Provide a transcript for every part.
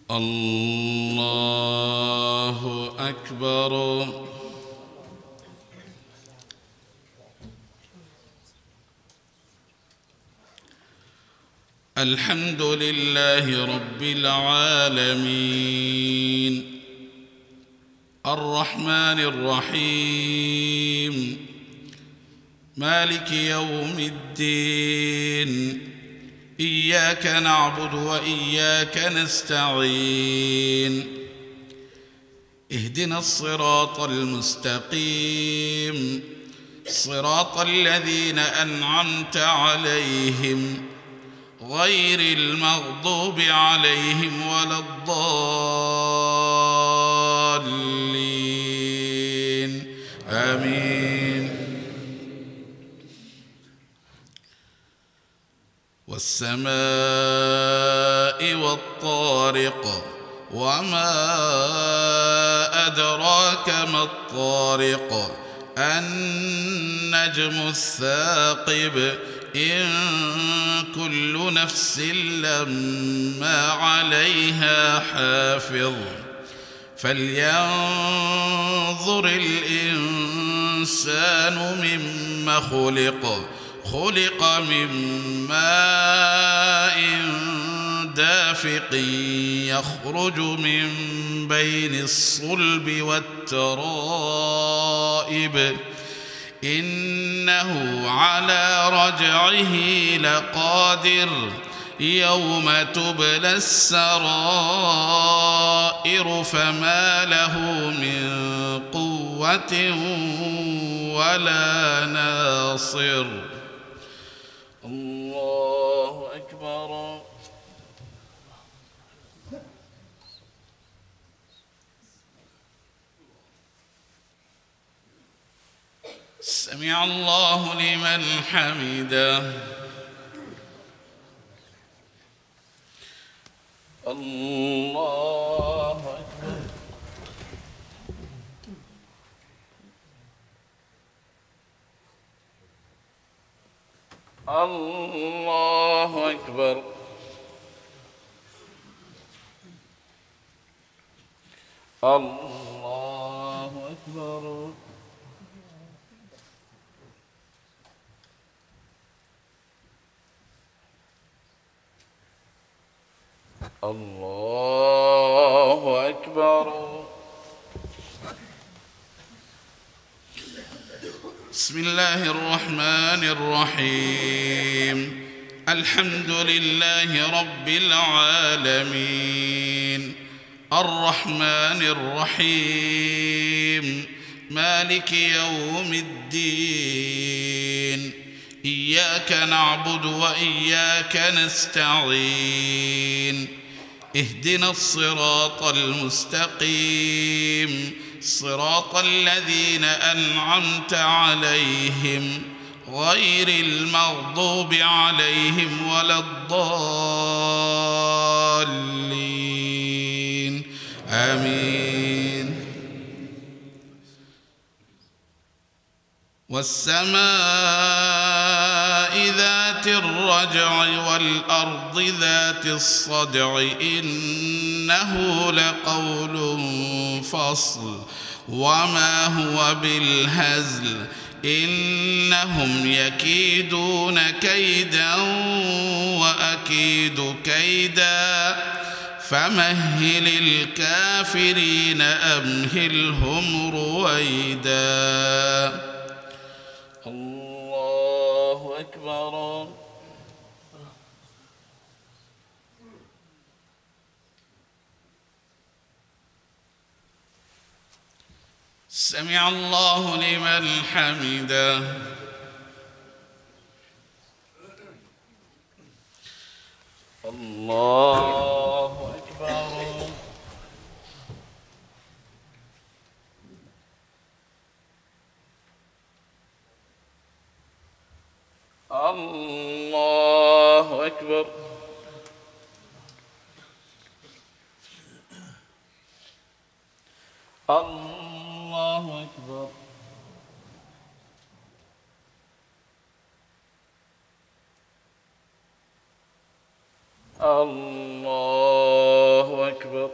الله أكبر. الحمد لله رب العالمين الرحمن الرحيم مالك يوم الدين إياك نعبد وإياك نستعين اهدنا الصراط المستقيم صراط الذين أنعمت عليهم غير المغضوب عليهم ولا الضالين آمين. والسماء والطارق وما أدراك ما الطارق النجم الثاقب إن كل نفس لما عليها حافظ فلينظر الإنسان مما خلق من ماء دافق يخرج من بين الصلب والترائب إنه على رجعه لقادر يوم تبلى السرائر فما له من قوة ولا ناصر. الله أكبر. سمع الله لمن حمده. الله أكبر. الله أكبر. الله أكبر. الله أكبر. بسم الله الرحمن الرحيم الحمد لله رب العالمين الرحمن الرحيم مالك يوم الدين إياك نعبد وإياك نستعين اهدنا الصراط المستقيم صراط الذين أنعمت عليهم غير المغضوب عليهم ولا الضالين آمين. والسماء ذات الرجع والأرض ذات الصدع إنه لقول فصل وما هو بالهزل إنهم يكيدون كيدا وأكيد كيدا فمهل الكافرين أمهلهم رويدا. الله أكبر. سمع الله لمن حمده. الله أكبر. الله أكبر. الله أكبر. الله أكبر.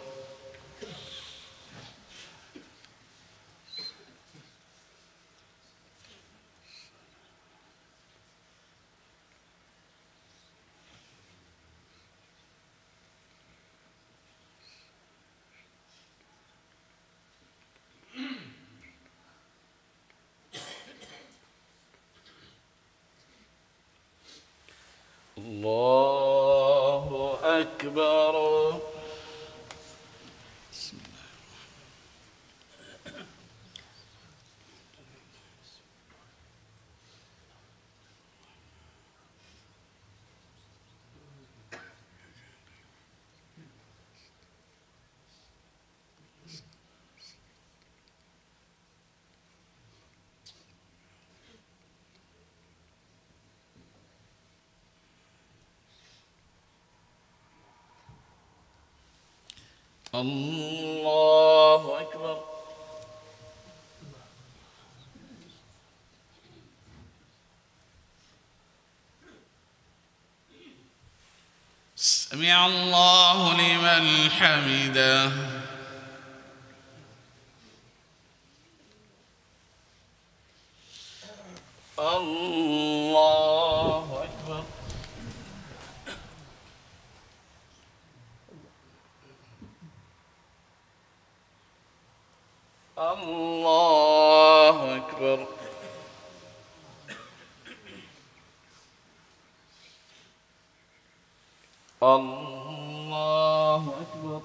الله أكبر. الله أكبر. سمع الله لمن حمده. الله أكبر. الله أكبر. الله أكبر.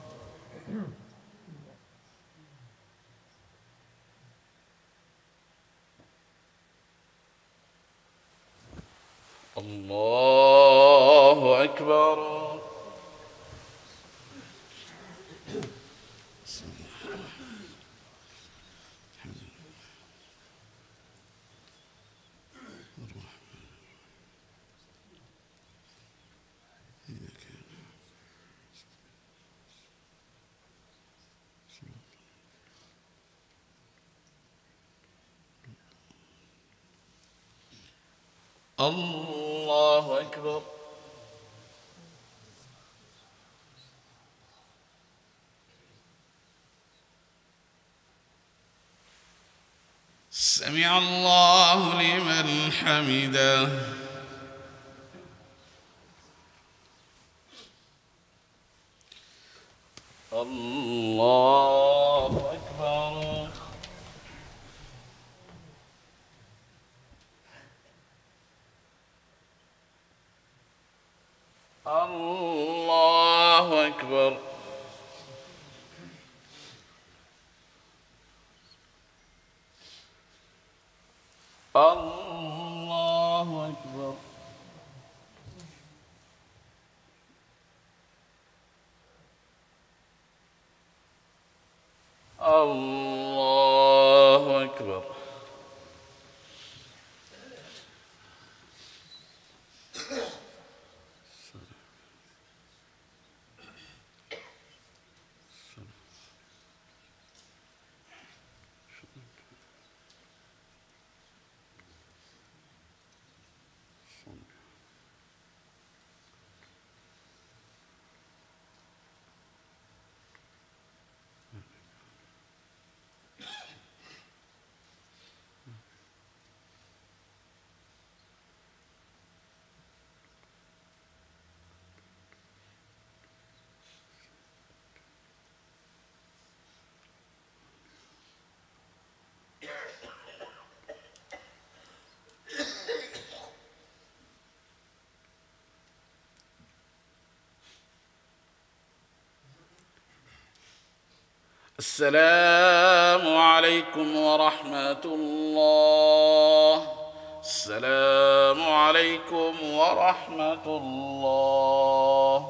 الله أكبر. الله أكبر. سمع الله لمن حمده. الله أكبر. الله أكبر. الله أكبر. الله أكبر. السلام عليكم ورحمة الله. السلام عليكم ورحمة الله.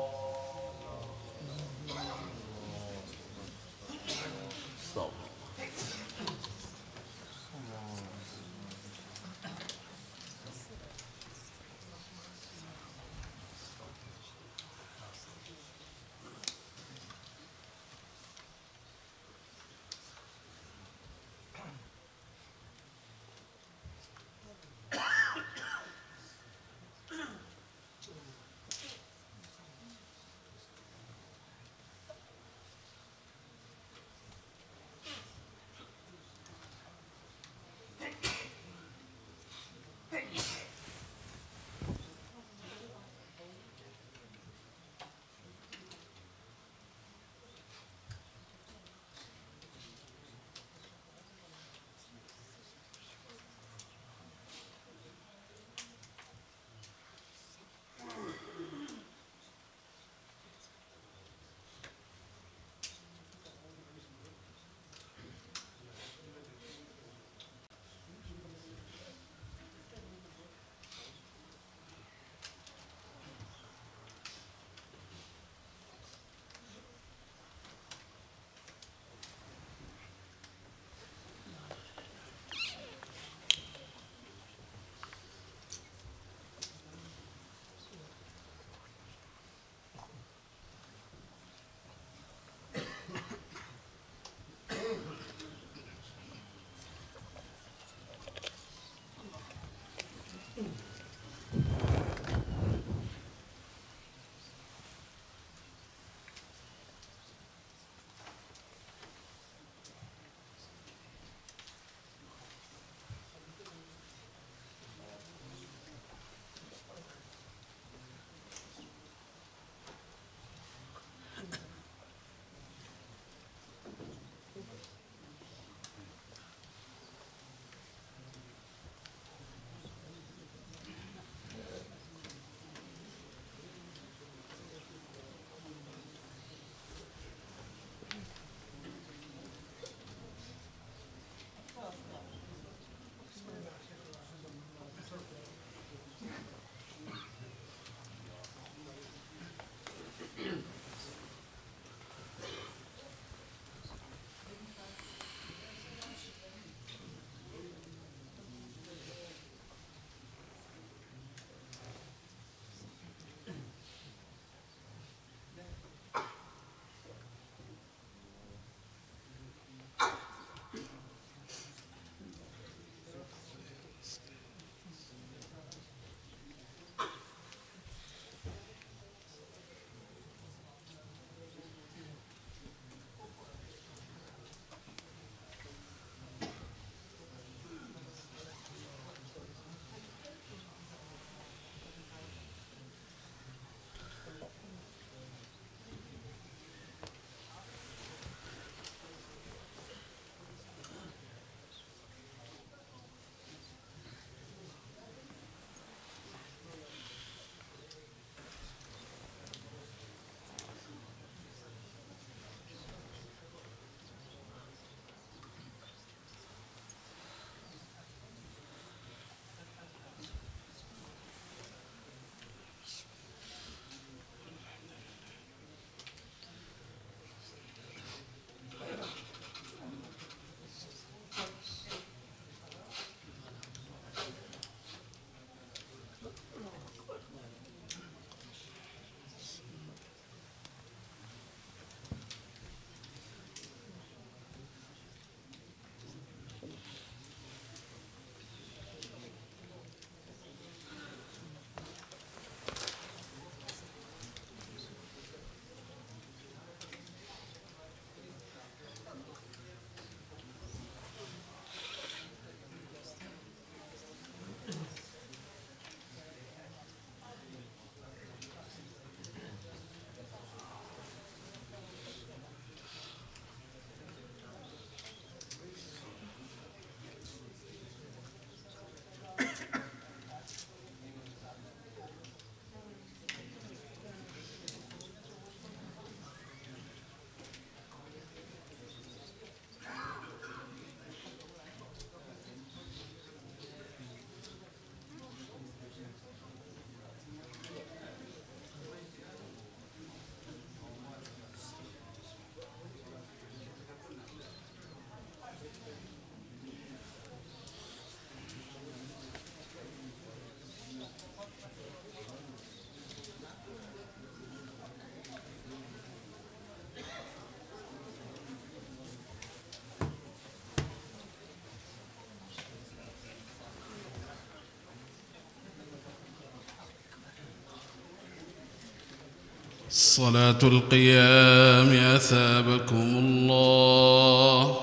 صلاة القيام أثابكم الله.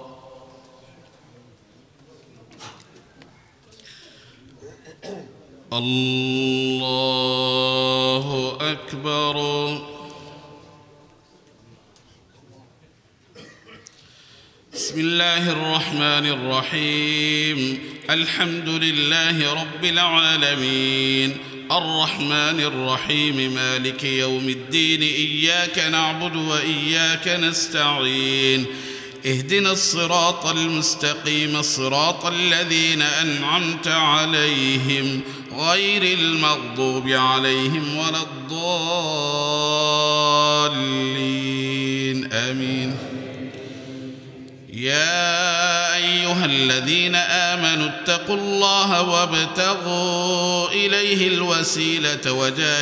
الله أكبر. بسم الله الرحمن الرحيم. الحمد لله رب العالمين الرحمن الرحيم مالك يوم الدين. إياك نعبد وإياك نستعين. اهدنا الصراط المستقيم صراط الذين أنعمت عليهم غير المغضوب عليهم ولا الضالين آمين. يا أيها الذين آمنوا اتقوا الله وابتغوا إليه الوسيلة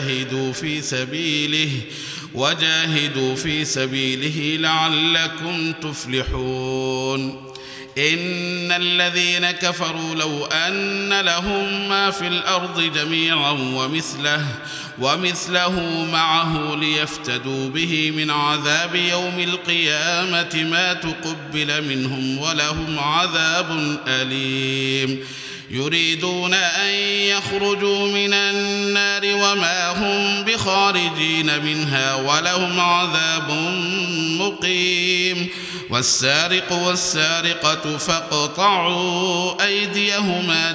وجاهدوا في سبيله لعلكم تفلحون. إن الذين كفروا لو أن لهم ما في الأرض جميعا ومثله معه ليفتدوا به من عذاب يوم القيامة ما تقبل منهم ولهم عذاب أليم. يريدون أن يخرجوا من النار وما هم بخارجين منها ولهم عذاب مقيم. والسارق والسارقة فاقطعوا أيديهما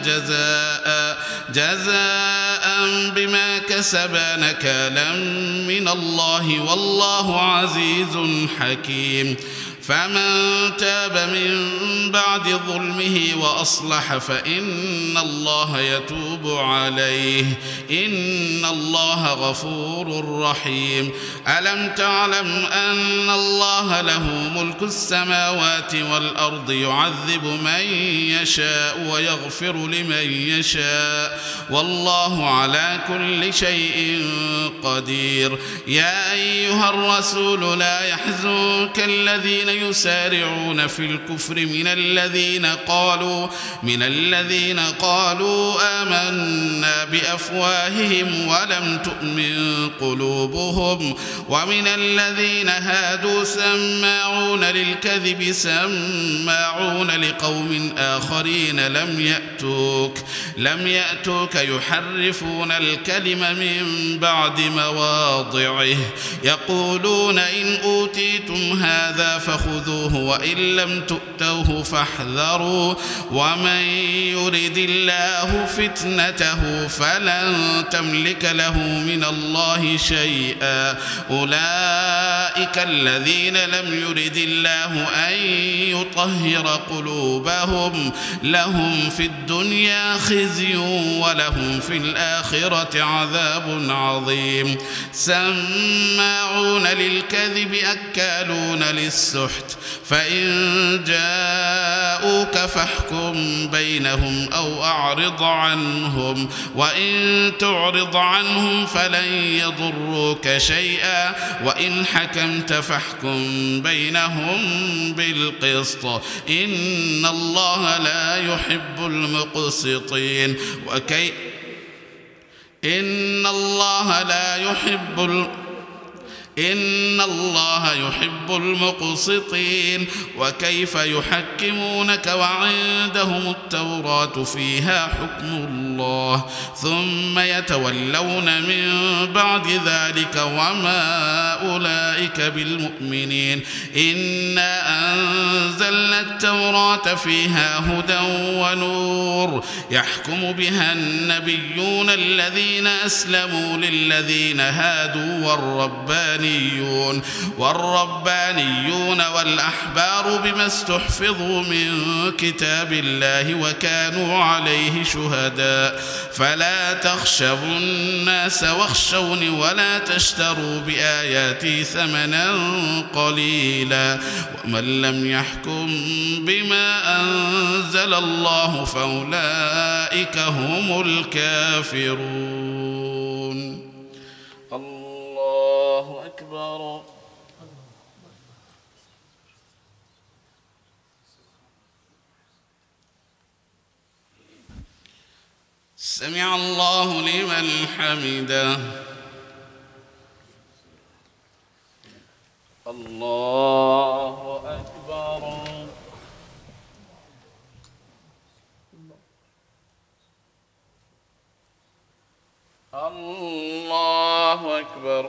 جزاء بما كسبا نكالا من الله والله عزيز حكيم. فمن تاب من بعد ظلمه وأصلح فإن الله يتوب عليه إن الله غفور رحيم. ألم تعلم أن الله له ملك السماوات والأرض يعذب من يشاء ويغفر لمن يشاء والله على كل شيء قدير. يا أيها الرسول لا يحزنك الذين يسارعون في الكفر من الذين قالوا آمنا بأفواههم ولم تؤمن قلوبهم ومن الذين هادوا سماعون للكذب سماعون لقوم آخرين لم يأتوك يحرفون الكلم من بعد مواضعه يقولون إن أوتيتم هذا فخذوه وإن لم تؤتوه فاحذروا ومن يرد الله فتنته فلن تملك له من الله شيئا. أولئك الذين لم يرد الله أن يطهر قلوبهم لهم في الدنيا خزي ولهم في الآخرة عذاب عظيم. سماعون للكذب أكالون للسحت فإن جاءوك فاحكم بينهم أو أعرض عنهم وإن تعرض عنهم فلن يضروك شيئا وإن حكمت فاحكم بينهم بالقسط إن الله لا يحب المقسطين. إن الله يحب المقسطين. وكيف يحكمونك وعندهم التوراة فيها حكم الله ثم يتولون من بعد ذلك وما أولئك بالمؤمنين. إنا أنزلنا التوراة فيها هدى ونور يحكم بها النبيون الذين أسلموا للذين هادوا والربانيون والأحبار بما استحفظوا من كتاب الله وكانوا عليه شهداء. فلا تخشوا الناس واخشوني ولا تشتروا بآياتي ثمنا قليلا ومن لم يحكم بما أنزل الله فأولئك هم الكافرون. الله أكبر. سمع الله لمن حمده. الله أكبر. الله أكبر.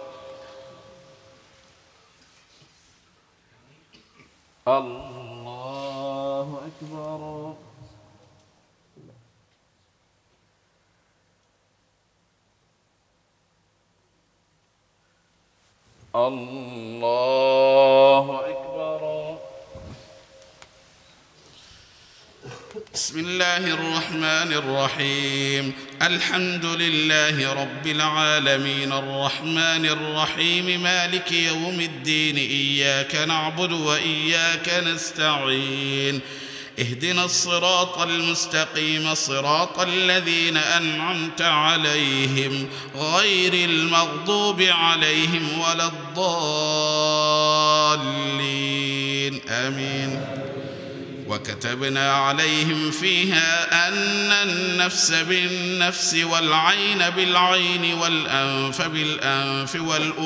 الله أكبر. الله أكبر. بسم الله الرحمن الرحيم. الحمد لله رب العالمين الرحمن الرحيم مالك يوم الدين إياك نعبد وإياك نستعين اهدنا الصراط المستقيم صراط الذين أنعمت عليهم غير المغضوب عليهم ولا الضالين آمين. وكتبنا عليهم فيها أن النفس بالنفس والعين بالعين والأنف بالأنف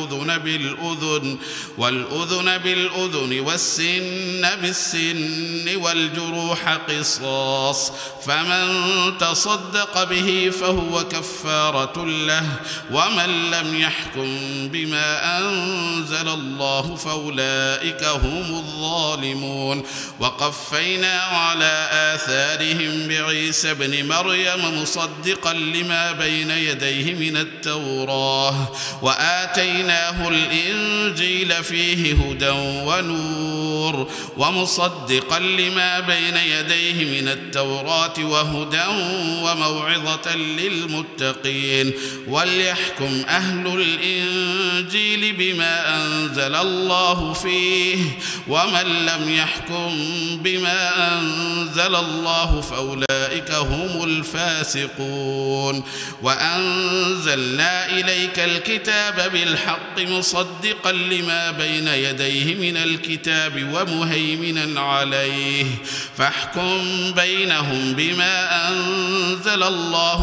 والأذن بالأذن والسن بالسن والجروح قصاص فمن تصدق به فهو كفارة له ومن لم يحكم بما أنزل الله فأولئك هم الظالمون. وقفينا على آثارهم بعيسى ابن مريم مصدقا لما بين يديه من التوراة وآتيناه الإنجيل فيه هدى ونور ومصدقا لما بين يديه من التوراة وهدى وموعظة للمتقين. وليحكم أهل الإنجيل بما أنزل الله فيه ومن لم يحكم بما أنزل الله فأولئك هم الفاسقون. وأنزلنا إليك الكتاب بالحق مصدقا لما بين يديه من الكتاب ومهيمنا عليه فاحكم بينهم بما أنزل الله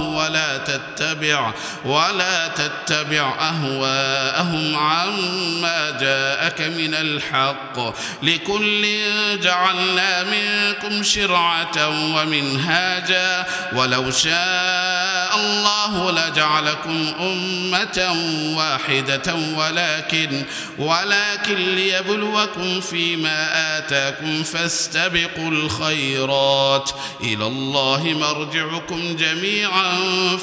ولا تتبع أهواءهم عما جاءك من الحق لكل جعلنا منكم شرعة ومنهاجا ولو شاء الله لجعلكم أمة واحدة ولكن ليبلوكم فيما آتاكم فاستبقوا الخيرات إلى الله مرجعكم جميعا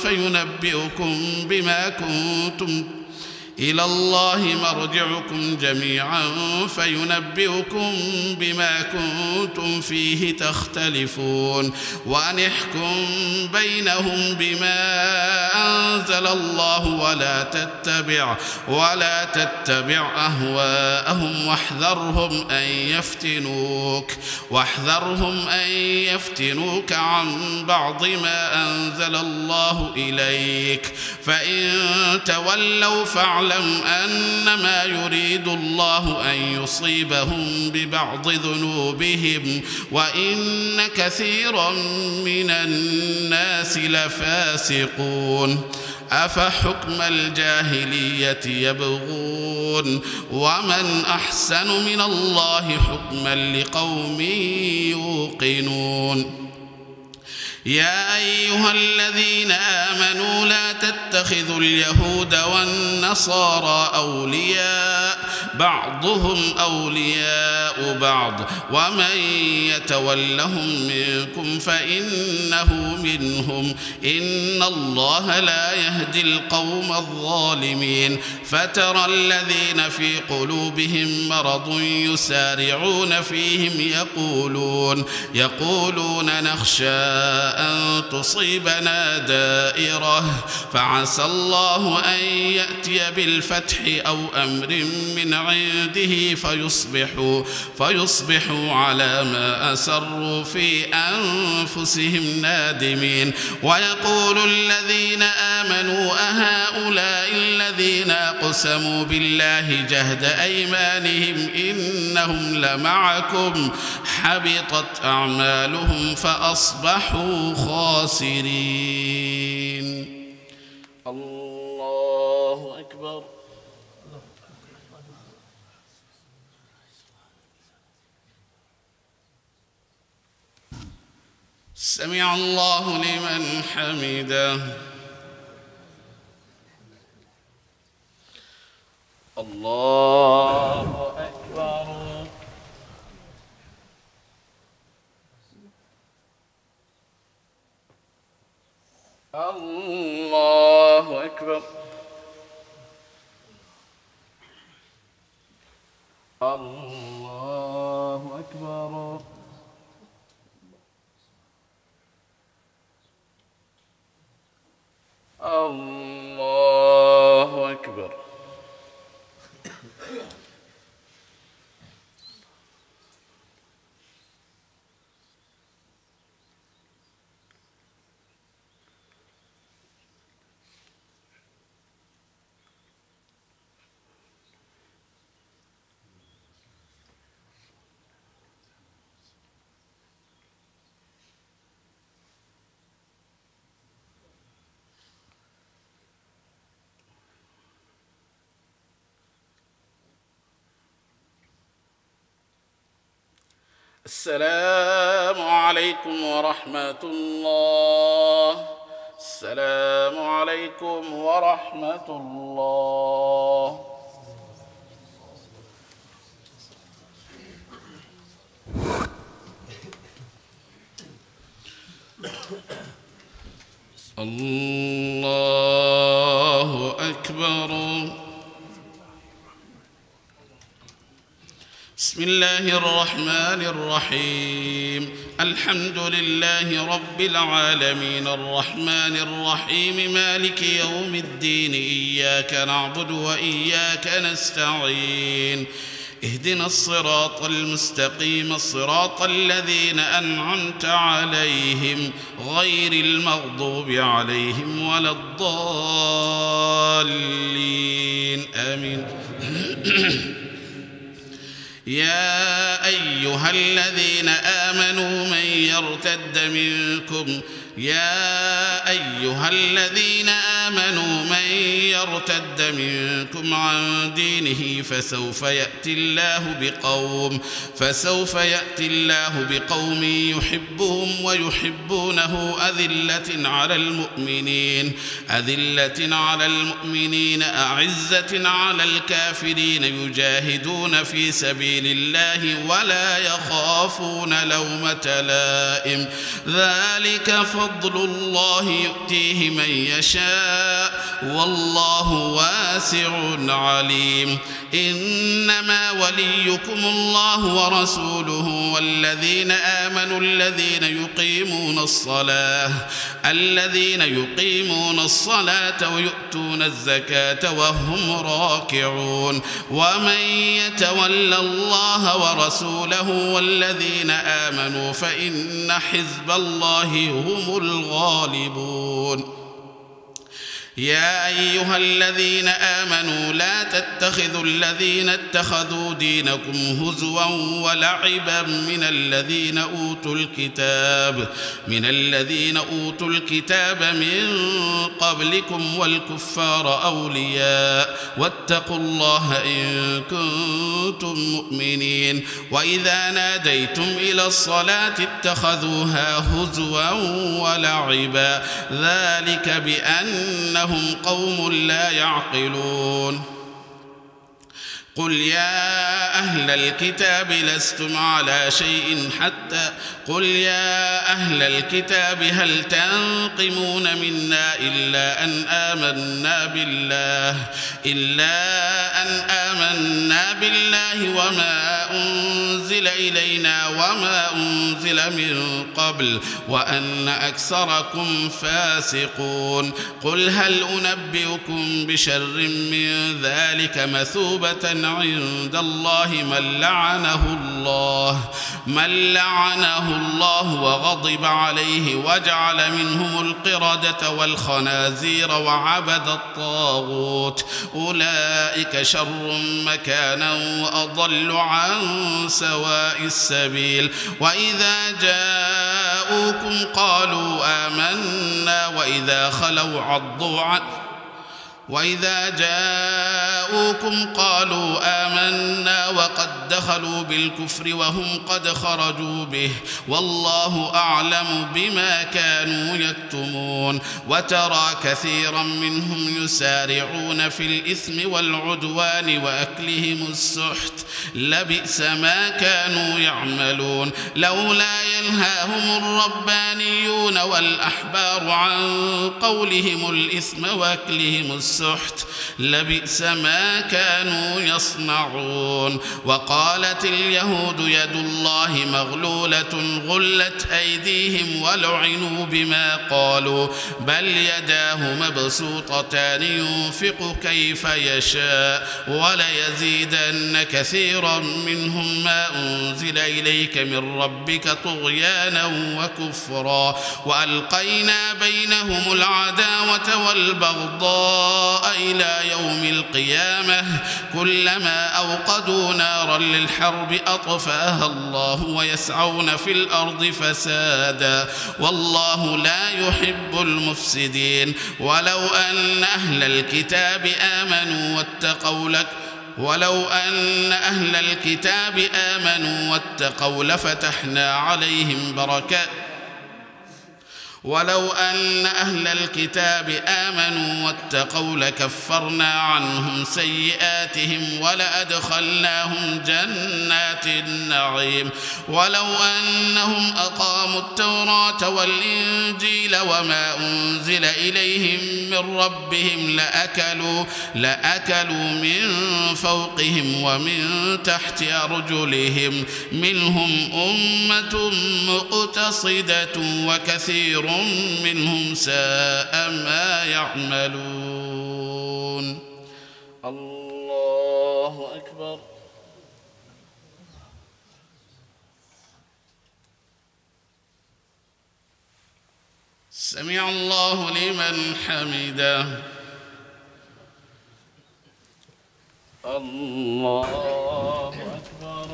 فينبئكم بما كنتم فيه تختلفون. وأن احكم بينهم بما أنزل الله ولا تتبع أهواءهم واحذرهم أن يفتنوك عن بعض ما أنزل الله إليك فإن تولوا فاعلم أنما يريد الله أن يصيبهم ببعض ذنوبهم وإن كثيرا من الناس لفاسقون. أفحكم الجاهلية يبغون ومن أحسن من الله حكما لقوم يوقنون. يا أيها الذين آمنوا لا تتخذوا اليهود والنصارى أولياء بعضهم أولياء بعض ومن يتولهم منكم فإنه منهم إن الله لا يهدي القوم الظالمين. فترى الذين في قلوبهم مرض يسارعون فيهم يقولون نخشى أن تصيبنا دائرة فعسى الله أن يأتي بالفتح أو أمر من عنده فيصبحوا على ما أسروا في أنفسهم نادمين. ويقول الذين آمنوا أهؤلاء الذين أقسموا بالله جهد أيمانهم إنهم لمعكم حبطت أعمالهم فأصبحوا خاسرين. الله أكبر. سمع الله لمن حمده. الله أكبر. الله أكبر. الله أكبر. الله أكبر. السلام عليكم ورحمة الله. السلام عليكم ورحمة الله. الله أكبر. بسم الله الرحمن الرحيم. الحمد لله رب العالمين الرحمن الرحيم مالك يوم الدين. إياك نعبد وإياك نستعين. اهدنا الصراط المستقيم صراط الذين أنعمت عليهم غير المغضوب عليهم ولا الضالين آمين. يا أيها الذين آمنوا من يرتد منكم عن دينه فسوف يأتي الله بقوم يحبهم ويحبونه أذلة على المؤمنين أعزة على الكافرين يجاهدون في سبيل الله ولا يخافون لومة لائم. ذلك فضل الله يؤتيه من يشاء والله واسع عليم. إنما وليكم الله ورسوله والذين آمنوا الذين يقيمون الصلاة ويؤتون الزكاة وهم راكعون. ومن يتول الله ورسوله والذين آمنوا فإن حزب الله هم الغالبون. يا أيها الذين آمنوا لا تتخذوا الذين اتخذوا دينكم هزوا ولعبا من الذين أوتوا الكتاب من قبلكم والكفار أولياء واتقوا الله إن كنتم مؤمنين. وإذا ناديتم إلى الصلاة اتخذوها هزوا ولعبا ذلك بأنهم قوم لا يعقلون. قل يا أهل الكتاب هل تنقمون منا إلا أن آمنا بالله وما أنزل إلينا وما أنزل من قبل وأن أكثركم فاسقون. قل هل أنبئكم بشر من ذلك مثوبة عند الله من لعنه الله وغضب عليه وجعل منهم القردة والخنازير وعبد الطاغوت أولئك شر مكانا وأضل عن سواء السبيل. وإذا جاءوكم قالوا آمنا وإذا جاءوكم قالوا آمنا وقد دخلوا بالكفر وهم قد خرجوا به والله أعلم بما كانوا يكتمون وترى كثيرا منهم يسارعون في الإثم والعدوان وأكلهم السحت لبئس ما كانوا يعملون لولا ينهاهم الربانيون والأحبار عن قولهم الإثم وأكلهم السحت لبئس ما كانوا يصنعون وقالت اليهود يد الله مغلولة غلت أيديهم ولعنوا بما قالوا بل يداه مبسوطتان ينفق كيف يشاء وليزيدن كثيرا منهم ما أنزل إليك من ربك طغيانا وكفرا وألقينا بينهم العداوة والبغضاء إلى يوم القيامة كلما أوقدوا نارا للحرب أطفأها الله ويسعون في الأرض فسادا والله لا يحب المفسدين ولو أن أهل الكتاب آمنوا واتقوا لفتحنا عليهم بركات ولو أن أهل الكتاب آمنوا واتقوا لكفرنا عنهم سيئاتهم ولأدخلناهم جنات النعيم ولو أنهم أقاموا التوراة والإنجيل وما أنزل إليهم من ربهم لأكلوا من فوقهم ومن تحت أرجلهم منهم أمة مقتصدة وكثير منهم ساء ما يعملون الله أكبر سمع الله لمن حمده الله أكبر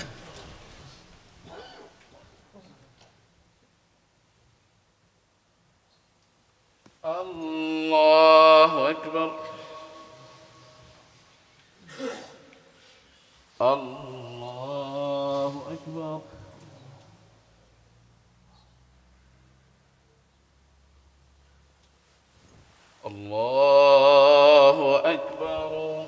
الله أكبر الله أكبر الله أكبر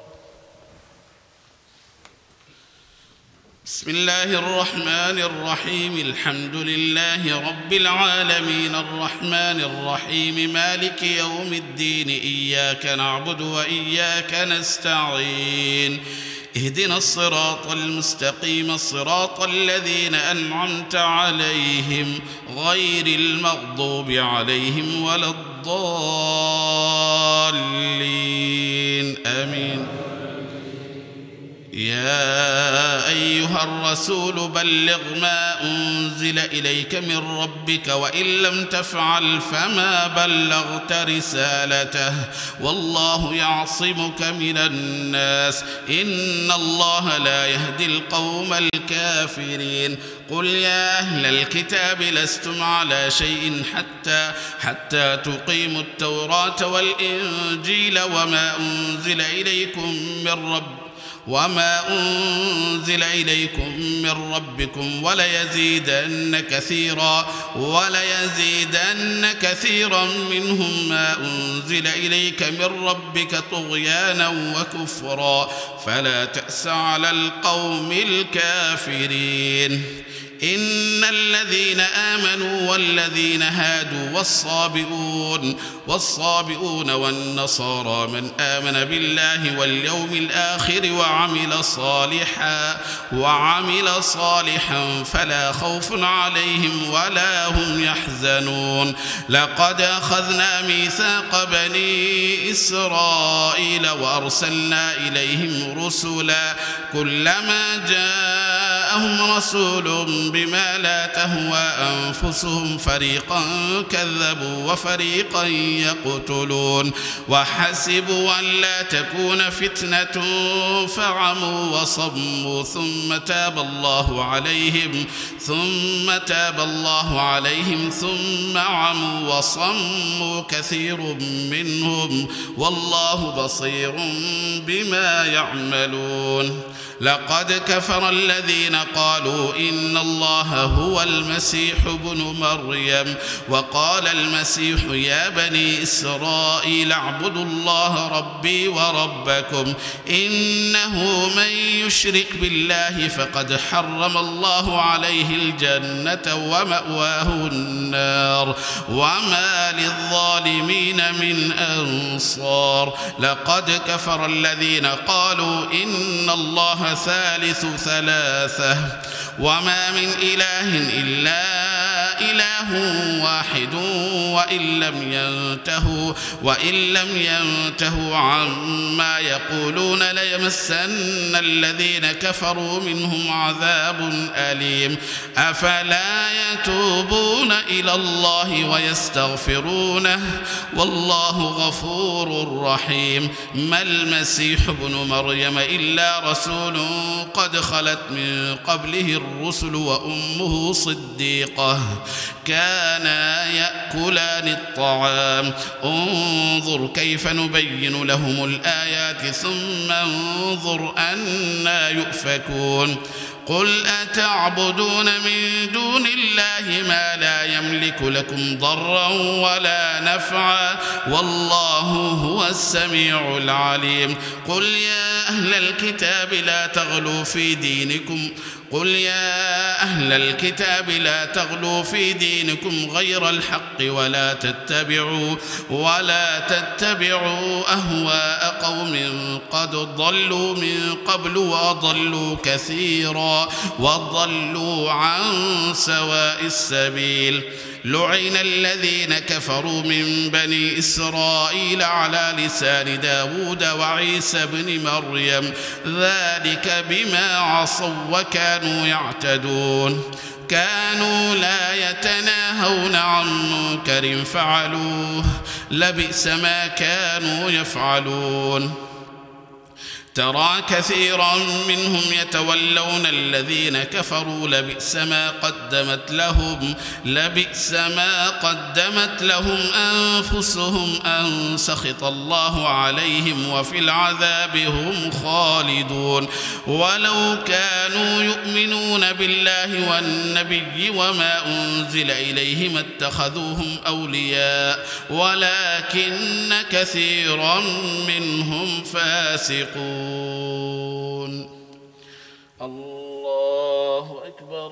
بسم الله الرحمن الرحيم الحمد لله رب العالمين الرحمن الرحيم مالك يوم الدين إياك نعبد وإياك نستعين اهدنا الصراط المستقيم صراط الذين أنعمت عليهم غير المغضوب عليهم ولا الضالين آمين يا أيها الرسول بلغ ما أنزل إليك من ربك وإن لم تفعل فما بلغت رسالته والله يعصمك من الناس إن الله لا يهدي القوم الكافرين قل يا أهل الكتاب لستم على شيء حتى تقيموا التوراة والإنجيل وما أنزل إليكم من ربكم وليزيدن كثيرا منهم ما أنزل إليك من ربك طغيانا وكفرا فلا تأس على القوم الكافرين إن الذين آمنوا والذين هادوا والصابئون والنصارى من آمن بالله واليوم الآخر وعمل صالحا فلا خوف عليهم ولا هم يحزنون لقد أخذنا ميثاق بني إسرائيل وأرسلنا إليهم رسلا كلما جاءهم رسول بما لا تهوى أنفسهم فريقا كذبوا وفريقا يقتلون وحسبوا أن لا تكون فتنة فعموا وصموا ثم تاب الله عليهم ثم عموا وصموا كثير منهم والله بصير بما يعملون لقد كفر الذين قالوا إن الله هو المسيح ابن مريم وقال المسيح يا بني إسرائيل اعبدوا الله ربي وربكم إنه من يشرك بالله فقد حرم الله عليه الجنة ومأواه النار وما للظالمين من أنصار لقد كفر الذين قالوا إن الله ثالث ثلاثة وما من إله إلا إله واحد وإن لم ينتهوا عما يقولون ليمسن الذين كفروا منهم عذاب أليم أفلا يتوبون إلى الله ويستغفرونه والله غفور رحيم ما المسيح ابن مريم إلا رسول قد خلت من قبله الرسل وأمه صديقة كانا يأكلان الطعام انظر كيف نبين لهم الآيات ثم انظر أنى يؤفكون قل أتعبدون من دون الله ما لا يملك لكم ضرا ولا نفعا والله هو السميع العليم قل يا أهل الكتاب لا تغلوا في دينكم غير الحق ولا تتبعوا أهواء قوم قد ضلوا من قبل وأضلوا كثيرا وضلوا عن سواء السبيل لعن الذين كفروا من بني إسرائيل على لسان داود وعيسى بن مريم ذلك بما عصوا وكانوا يعتدون كانوا لا يتناهون عن منكر فعلوه لبئس ما كانوا يفعلون ترى كثيرا منهم يتولون الذين كفروا لبئس ما قدمت لهم أنفسهم أن سخط الله عليهم وفي العذاب هم خالدون ولو كانوا يؤمنون بالله والنبي وما أنزل إليه ما اتخذوهم أولياء ولكن كثيرا منهم فاسقون الله أكبر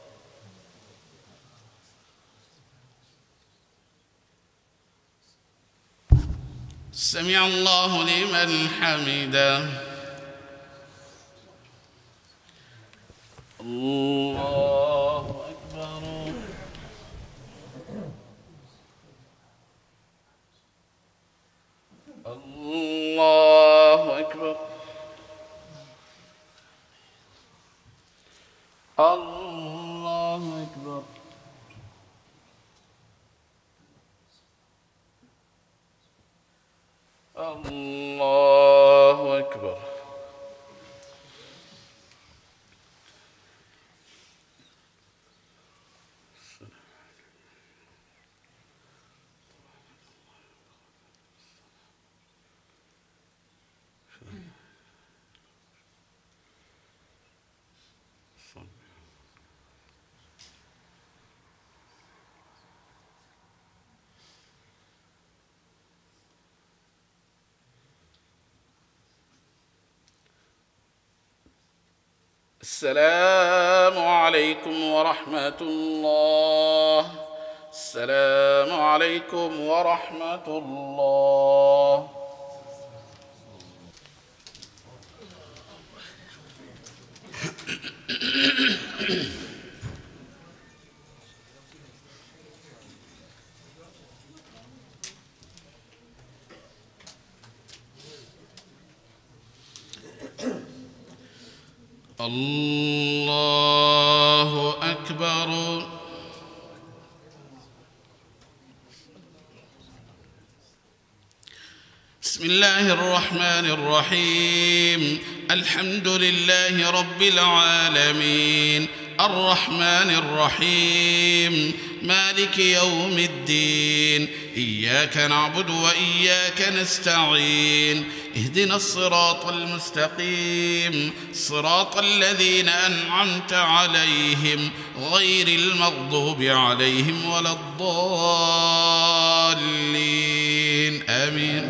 سمع الله لمن حمده الله أكبر الله أكبر الله أكبر الله أكبر السلام عليكم ورحمة الله السلام عليكم ورحمة الله الله أكبر بسم الله الرحمن الرحيم الحمد لله رب العالمين الرحمن الرحيم مالك يوم الدين إياك نعبد وإياك نستعين اهدنا الصراط المستقيم صراط الذين أنعمت عليهم غير المغضوب عليهم ولا الضالين آمين.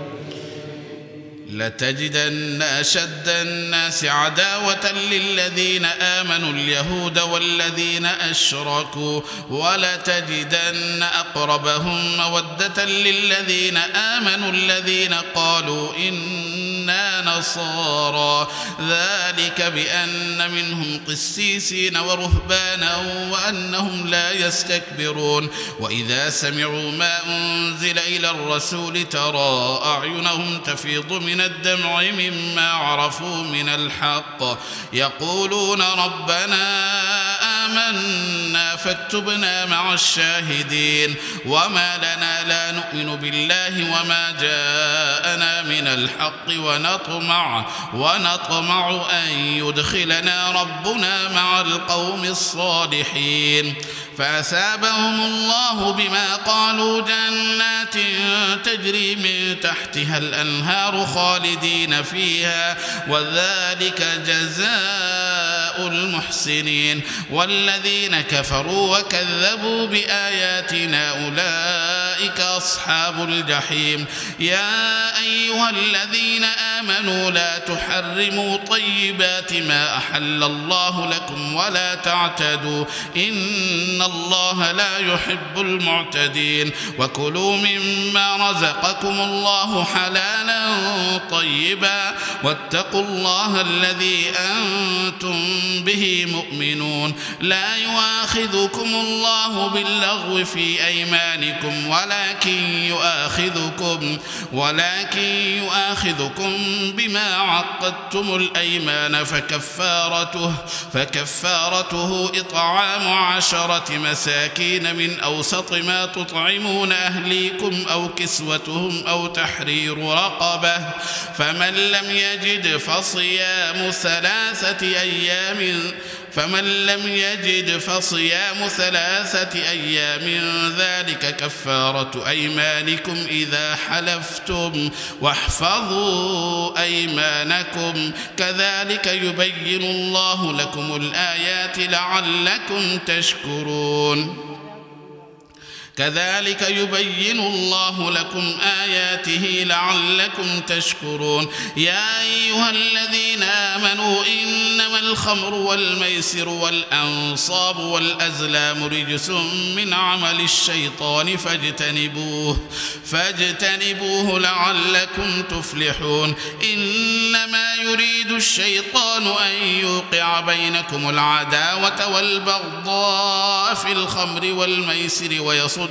لتجدن أشد الناس عداوة للذين آمنوا اليهود والذين أشركوا ولتجدن أقربهم مودة للذين آمنوا الذين قالوا إنا نصارى ذلك بأن منهم قسيسين ورهبانا وأنهم لا يستكبرون وإذا سمعوا ما أنزل إلى الرسول ترى أعينهم تفيض من الدمع مما عرفوا من الحق يقولون ربنا آمنا فاكتبنا مع الشاهدين وما لنا لا نؤمن بالله وما جاءنا من الحق ونطمع أن يدخلنا ربنا مع القوم الصالحين فأثابهم الله بما قالوا جنات تجري من تحتها الأنهار خالدين فيها وذلك جزاء المحسنين والذين كفروا وكذبوا بآياتنا أولئك أصحاب الجحيم يا أيها الذين آمنوا لا تحرموا طيبات ما أحل الله لكم ولا تعتدوا إن الله لا يحب المعتدين وكلوا مما رزقكم الله حلالا طيبا واتقوا الله الذي أنتم به مؤمنون لا يؤاخذكم الله باللغو في أيمانكم ولكن يؤاخذكم بما عقدتم الأيمان فكفارته إطعام 10 مساكين من أوسط ما تطعمون أهليكم أو كسوتهم أو تحرير رقبة فمن لم يجد فصيام 3 أيام ذلك كفارة أيمانكم إذا حلفتم واحفظوا أيمانكم كذلك يبين الله لكم الآيات لعلكم تشكرون كذلك يبين الله لكم آياته لعلكم تشكرون يا أيها الذين آمنوا إنما الخمر والميسر والأنصاب والأزلام رجس من عمل الشيطان فاجتنبوه لعلكم تفلحون إنما يريد الشيطان أن يوقع بينكم العداوة والبغضاء في الخمر والميسر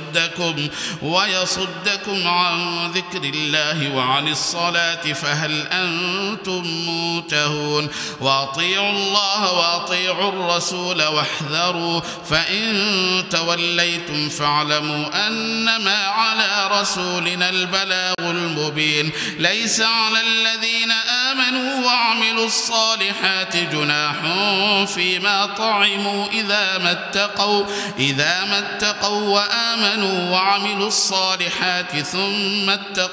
ويصدكم عن ذكر الله وعن الصلاة فهل أنتم منتهون وأطيعوا الله وأطيعوا الرسول واحذروا فإن توليتم فاعلموا أنما على رسولنا البلاغ المبين ليس على الذين آمنوا وعملوا الصالحات جناح فيما طعموا إذا ما اتقوا وآمنوا وعملوا الصالحات ثم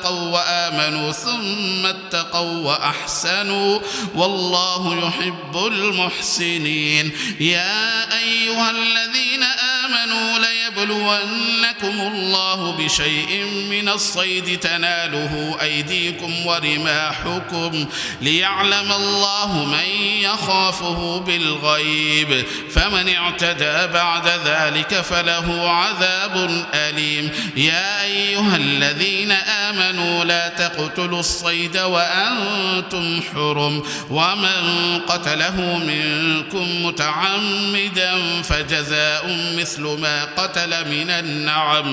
اتقوا وأحسنوا والله يحب المحسنين يا أيها الذين آمنوا ليبلونكم الله بشيء من الصيد تناله أيديكم ورماحكم ليعلم الله من يخافه بالغيب فمن اعتدى بعد ذلك فله عذاب أليم يا أيها الذين آمنوا لا تقتلوا الصيد وأنتم حرم ومن قتله منكم متعمدا فجزاء مثل ما قتل من النعم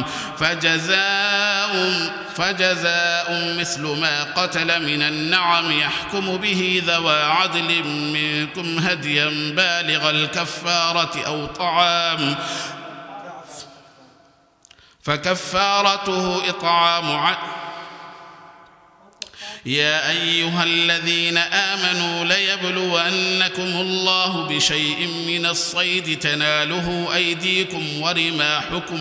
يحكم به ذوى عدل منكم هديا بالغ الكفارة أو طعام فكفارته يا أيها الذين آمنوا ليبلونكم الله بشيء من الصيد تناله أيديكم ورماحكم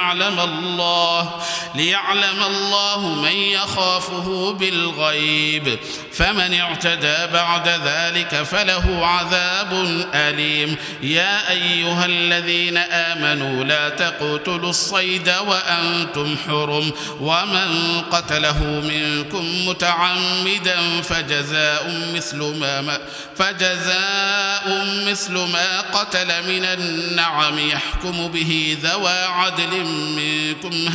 ليعلم الله من يخافه بالغيب فمن اعتدى بعد ذلك فله عذاب أليم. يا أيها الذين آمنوا لا تقتلوا الصيد وأنتم حرم ومن قتله منكم متعمدا فجزاء مثل ما قتل من النعم يحكم به ذوى عدل منكم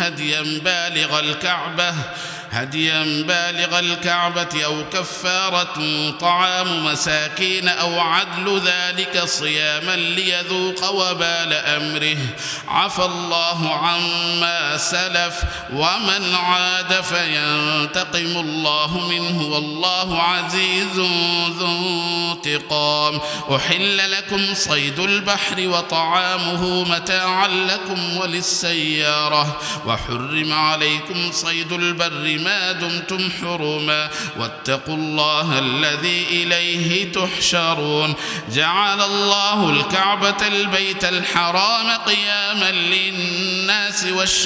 هديا بالغ الكعبة أو كفارة طعام مساكين أو عدل ذلك صياما ليذوق وبال أمره عفى الله عما سلف ومن عاد فينتقم الله منه والله عزيز ذو انتقام. أحل لكم صيد البحر وطعامه متاعا لكم وللسيارة وحرم عليكم صيد البر ما دمتم حرما واتقوا الله الذي إليه تحشرون. جعل الله الكعبة البيت الحرام قياما للناس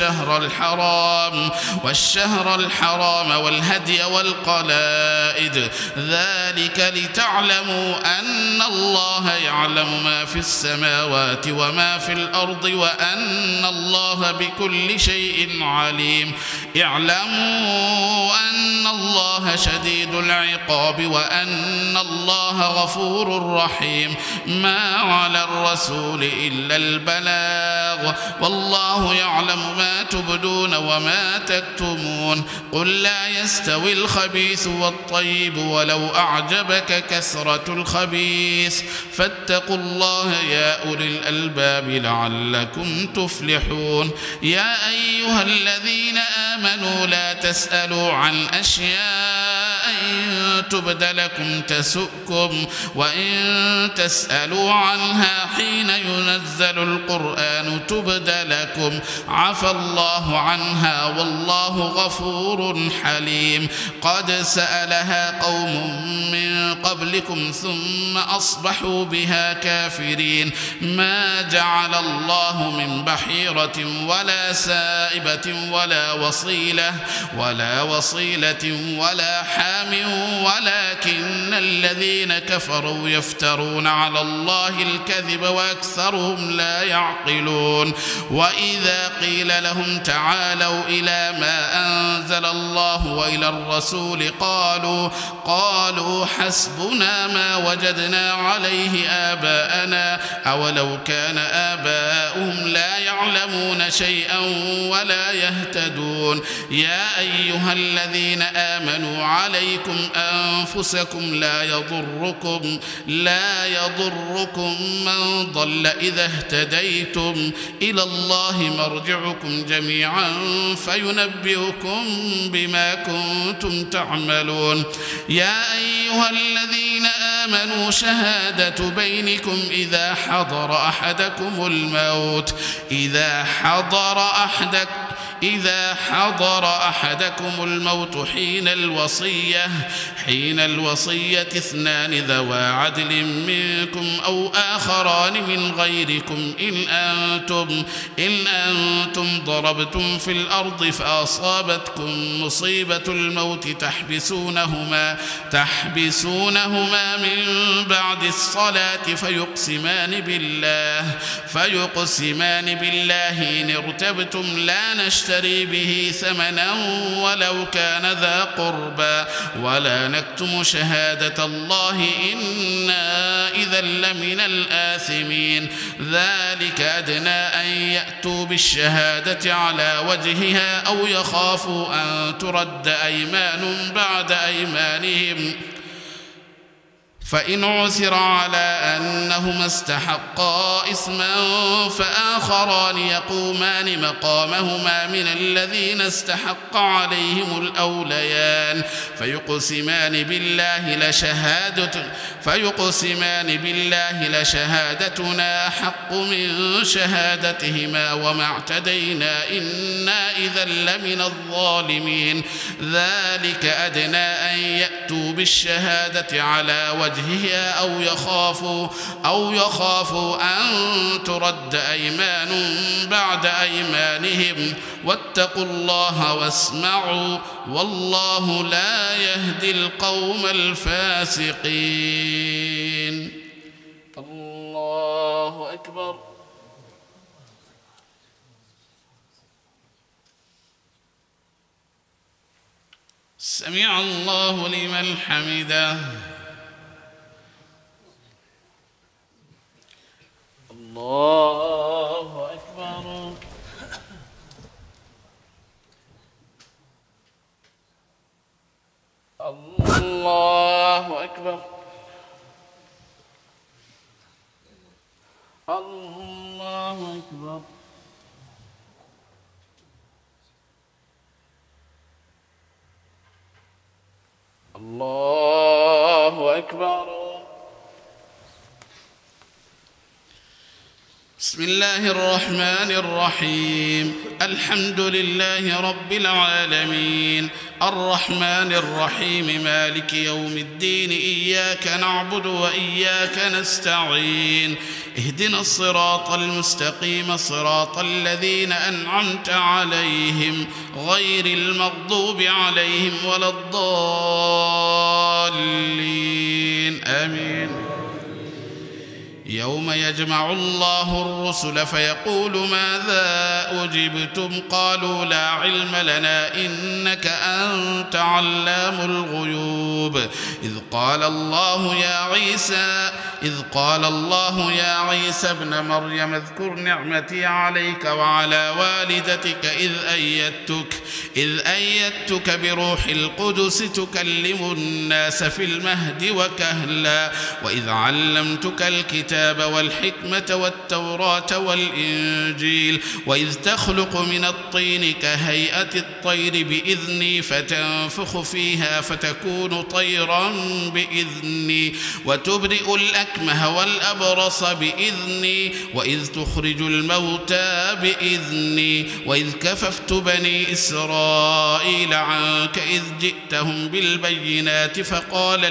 والشهر الحرام والهدي والقلائد ذلك لتعلموا أن الله يعلم ما في السماوات وما في الأرض وأن الله بكل شيء عليم. اعلموا أن الله شديد العقاب وأن الله غفور رحيم. ما على الرسول إلا البلاغ والله يعلم ما تبدون وما تكتمون. قل لا يستوي الخبيث والطيب ولو أعجبك كثرة الخبيث فاتقوا الله يا أولي الألباب لعلكم تفلحون. يا أيها الذين آمنوا لا تسألوا عن أشياء إن تبد لكم تسؤكم وإن تسألوا عنها حين ينزل القرآن تبد لكم عفى الله عنها والله غفور حليم. قد سألها قوم من قبلكم ثم أصبحوا بها كافرين. ما جعل الله من بحيرة ولا سائبة ولا وصيلة ولا حام ولكن الذين كفروا يفترون على الله الكذب وأكثرهم لا يعقلون. وإذا قيل لهم تعالوا إلى ما أنزل الله وإلى الرسول قالوا حسبنا ما وجدنا عليه آباءنا أولو كان آباؤهم لا يعلمون شيئا ولا يهتدون. يا أيها الذين آمنوا عليكم أنفسكم لا يضركم من ضل إذا اهتديتم إلى الله مرجعكم جميعا فينبئكم بما كنتم تعملون. يا أيها الذين آمنوا شهادة بينكم إذا حضر أحدكم الموت حين الوصية اثنان ذوى عدل منكم أو آخران من غيركم إن أنتم ضربتم في الأرض فأصابتكم مصيبة الموت تحبسونهما من بعد الصلاة فيقسمان بالله إن ارتبتم لا نشتري به ثمنا ولو كان ذا قربى ولا نكتم شهادة الله إنا إذا لمن الآثمين. ذلك أدنى أن يأتوا بالشهادة على وجهها أو يخافوا أن ترد أيمان بعد أيمانهم فإن عثر على أنهما استحقا إثما فآخران يقومان مقامهما من الذين استحق عليهم الأوليان فيقسمان بالله لشهادتنا أحق من شهادتهما وما اعتدينا إنا إذا لمن الظالمين ذلك أدنى أن يأتوا بالشهادة على وجهها أو يخافوا أن ترد أيمان بعد أيمانهم واتقوا الله واسمعوا والله لا يهدي القوم الفاسقين. الله أكبر. سمع الله لمن حمده. الله أكبر. الله أكبر. الله أكبر. الله أكبر. بسم الله الرحمن الرحيم. الحمد لله رب العالمين الرحمن الرحيم مالك يوم الدين إياك نعبد وإياك نستعين اهدنا الصراط المستقيم صراط الذين أنعمت عليهم غير المغضوب عليهم ولا الضالين آمين. يوم يجمع الله الرسل فيقول ماذا أجبتم قالوا لا علم لنا إنك أنت علام الغيوب إذ قال الله يا عيسى ابن مريم اذكر نعمتي عليك وعلى والدتك إذ أيدتك بروح القدس تكلم الناس في المهد وكهلا وإذ علمتك الكتاب والحكمة والتوراة والإنجيل وإذ تخلق من الطين كهيئة الطير بإذني فتنفخ فيها فتكون طيرا بإذني وتبرئ الأكمه والأبرص بإذني وإذ تخرج الموتى بإذني وإذ كففت بني إسرائيل عنك إذ جئتهم بالبينات فقال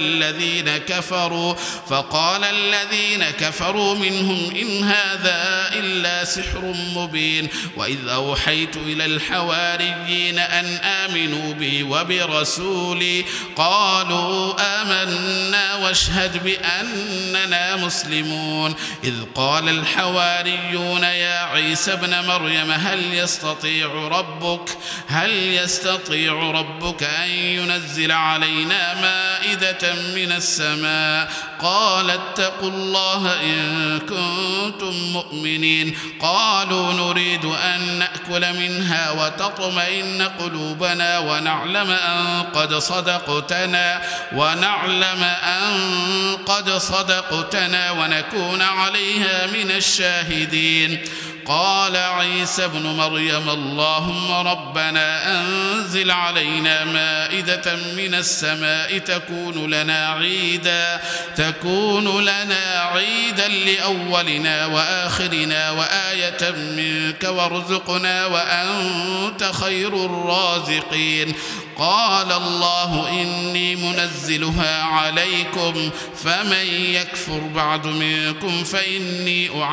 الذين كفروا منهم إن هذا إلا سحر مبين وإذ أوحيت إلى الحواريين أن آمنوا بي وبرسولي قالوا آمنا واشهد بأننا مسلمون إذ قال الحواريون يا عيسى ابن مريم هل يستطيع ربك أن ينزل علينا مائدة من السماء قال اتقوا الله إن كنتم مؤمنين قالوا نريد أن نأكل منها وتطمئن قلوبنا ونعلم أن قد صدقتنا ونكون عليها من الشاهدين قال عيسى ابن مريم اللهم ربنا أنزل علينا مائدة من السماء تكون لنا عيدا لأولنا وآخرنا وآية منك وارزقنا وأنت خير الرازقين قال الله إني منزلها عليكم فمن يكفر بعد منكم فإني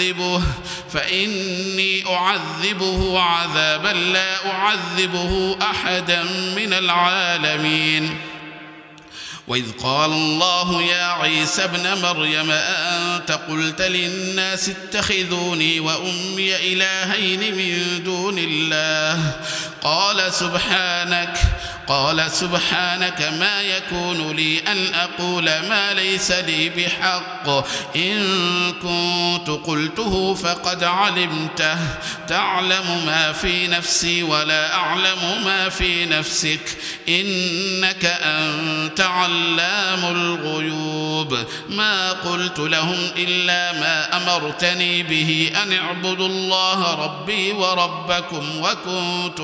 أعذبه عذابا لا أعذبه أحدا من العالمين وإذ قال الله يا عيسى ابن مريم أأنت قلت للناس اتخذوني وأمي إلهين من دون الله قال قال سبحانك ما يكون لي أن أقول ما ليس لي بحق إن كنت قلته فقد علمته تعلم ما في نفسي ولا أعلم ما في نفسك إنك أنت علام الغيوب ما قلت لهم إلا ما أمرتني به أن اعبدوا الله ربي وربكم وكنت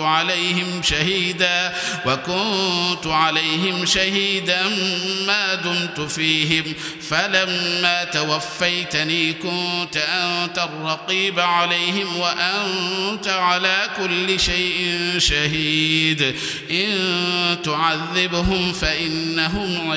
عليهم شهيدا ما دمت فيهم فلما توفيتني كنت أنت الرقيب عليهم وأنت على كل شيء شهيد إن تعذبهم فإنهم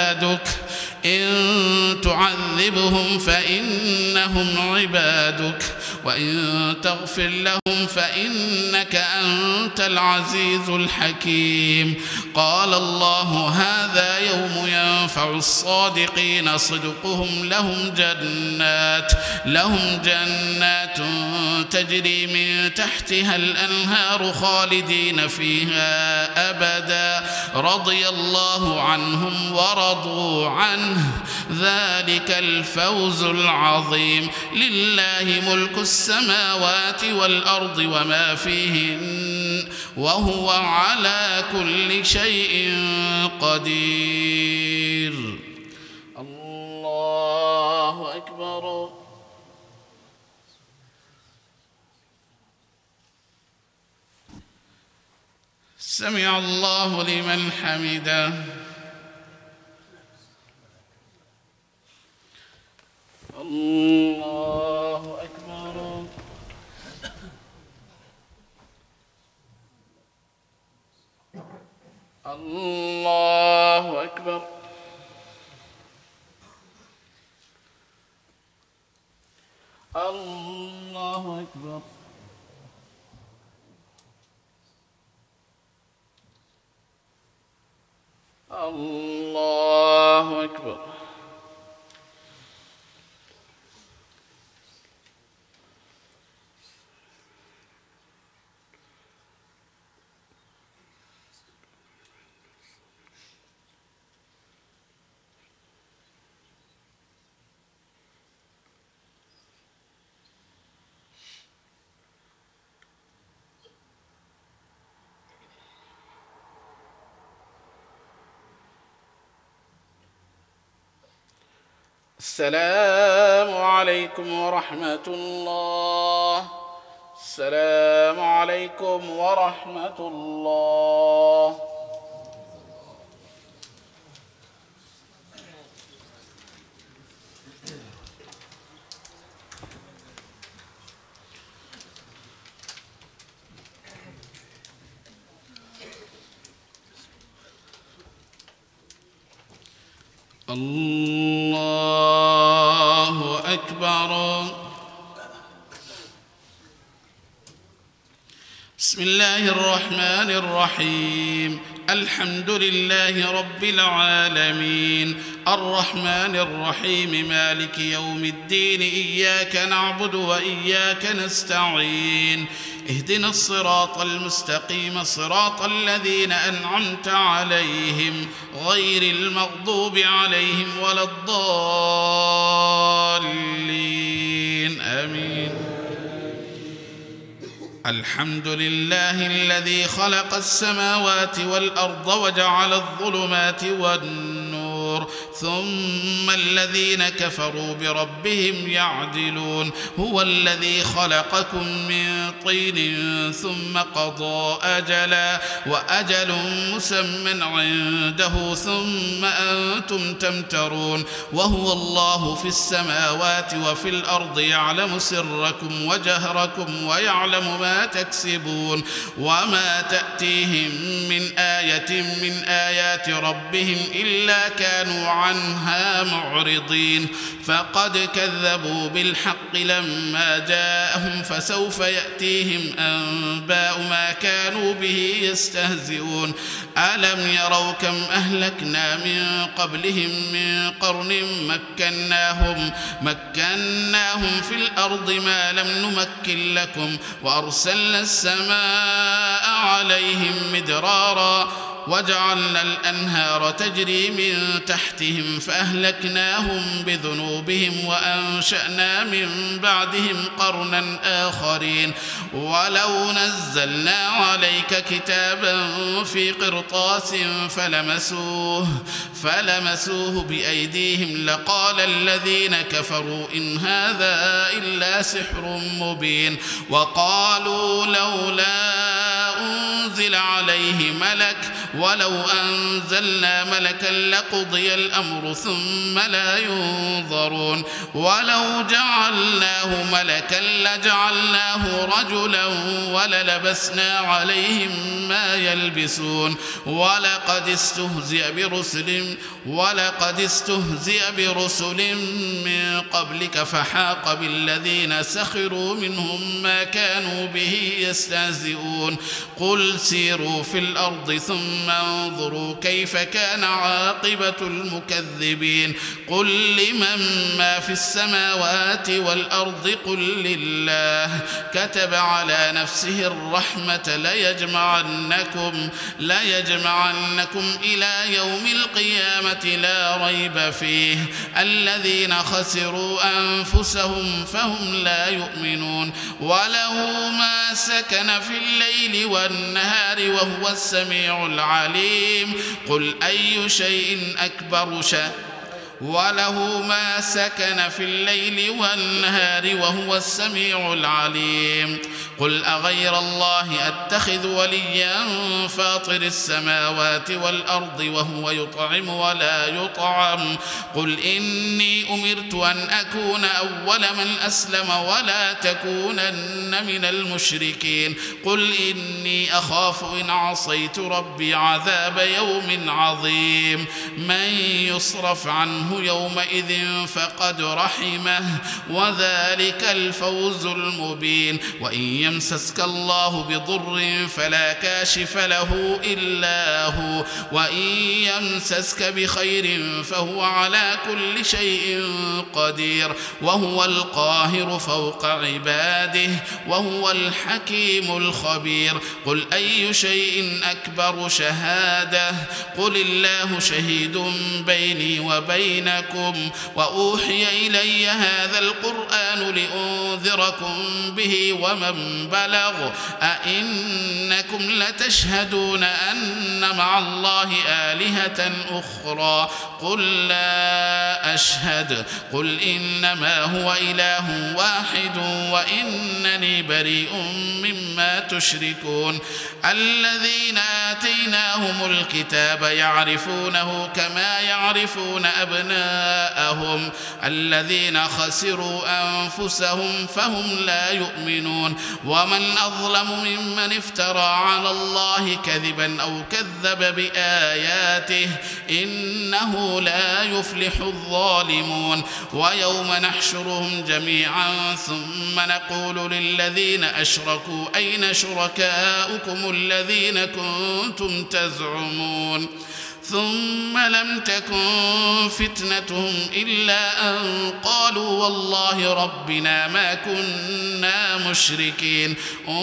عبادك وإن تغفر لهم فإنك أنت العزيز الحكيم قال الله هذا يوم ينفع الصادقين صدقهم لهم جنات تجري من تحتها الأنهار خالدين فيها أبدا رضي الله عنهم ورضوا عنه ذلك الفوز العظيم لله ملك السماوات والأرض وما فيهن وهو على كل شيء قدير الله أكبر سمع الله لمن حمده الله أكبر الله أكبر الله أكبر الله أكبر السلام عليكم ورحمة الله السلام عليكم ورحمة الله الله أكبر بسم الله الرحمن الرحيم الحمد لله رب العالمين الرحمن الرحيم مالك يوم الدين إياك نعبد وإياك نستعين اهدنا الصراط المستقيم صراط الذين أنعمت عليهم غير المغضوب عليهم ولا الضالين آمين الحمد لله الذي خلق السماوات والأرض وجعل الظلمات والنور ثم الذين كفروا بربهم يعدلون هو الذي خلقكم من طين ثم قضى أجلا وأجل مسمى عنده ثم أنتم تمترون وهو الله في السماوات وفي الأرض يعلم سركم وجهركم ويعلم ما تكسبون وما تأتيهم من آية من آيات ربهم إلا كانوا عنها معرضين فقد كذبوا بالحق لما جاءهم فسوف يأتيهم أنباء ما كانوا به يستهزئون ألم يروا كم أهلكنا من قبلهم من قرن مكناهم في الأرض ما لم نمكن لكم وأرسلنا السماء عليهم مدرارا وجعلنا الأنهار تجري من تحتهم فأهلكناهم بذنوبهم وأنشأنا من بعدهم قرنا آخرين ولو نزلنا عليك كتابا في قرطاس فلمسوه بأيديهم لقال الذين كفروا إن هذا إلا سحر مبين وقالوا لولا أنزل عليه ملك ولو أنزلنا ملكا لقضي الأمر ثم لا ينظرون ولو جعلناه ملكا لجعلناه رجلا وللبسنا عليهم ما يلبسون ولقد استهزئ برسل من قبلك فحاق بالذين سخروا منهم ما كانوا به يستهزئون قل سيروا في الأرض ثم انظروا كيف كان عاقبة المكذبين قل لمن ما في السماوات والأرض قل لله كتب على نفسه الرحمة ليجمعنكم إلى يوم القيامة لا ريب فيه الذين خسروا أنفسهم فهم لا يؤمنون وله ما سكن في الليل والنهار وهو السميع العليم قل أي شيء أكبر وله ما سكن في الليل والنهار وهو السميع العليم قل أغير الله أتخذ وليا فاطر السماوات والأرض وهو يطعم ولا يطعم قل إني أمرت أن أكون أول من أسلم ولا تكونن من المشركين قل إني أخاف إن عصيت ربي عذاب يوم عظيم من يصرف عنه يومئذ فقد رحمه وذلك الفوز المبين وإن يمسسك الله بضر فلا كاشف له إلا هو وإن يمسسك بخير فهو على كل شيء قدير وهو القاهر فوق عباده وهو الحكيم الخبير قل أي شيء أكبر شهادة قل الله شهيد بيني وبينكم وأوحي إلي هذا القرآن لأنذركم به ومن بلغ أئنكم لتشهدون أن مع الله آلهة أخرى قل لا أشهد قل إنما هو إله واحد وإنني بريء مما تشركون الذين آتيناهم الكتاب يعرفونه كما يعرفون أبناءهم الذين خسروا أنفسهم فهم لا يؤمنون ومن أظلم ممن افترى على الله كذبا أو كذب بآياته إنه لا يفلح الظالمون ويوم نحشرهم جميعا ثم نقول للذين أشركوا أين شركاؤكم الذين كنتم تزعمون ثم لم تكن فتنتهم إلا أن قالوا والله ربنا ما كنا مشركين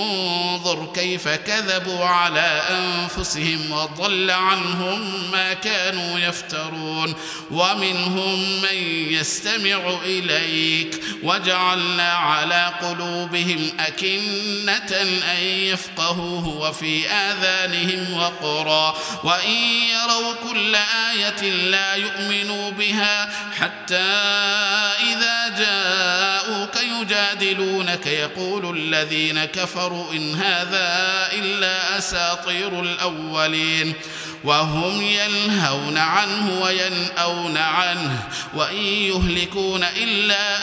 انظر كيف كذبوا على أنفسهم وضل عنهم ما كانوا يفترون ومنهم من يستمع إليك وجعلنا على قلوبهم أكنة أن يفقهوه وفي آذانهم وقرا وإن يروا كل آية لا يؤمنوا بها حتى إذا جاءوك يجادلونك يقول الذين كفروا إن هذا إلا أساطير الأولين وهم ينهون عنه وينأون عنه وإن يهلكون إلا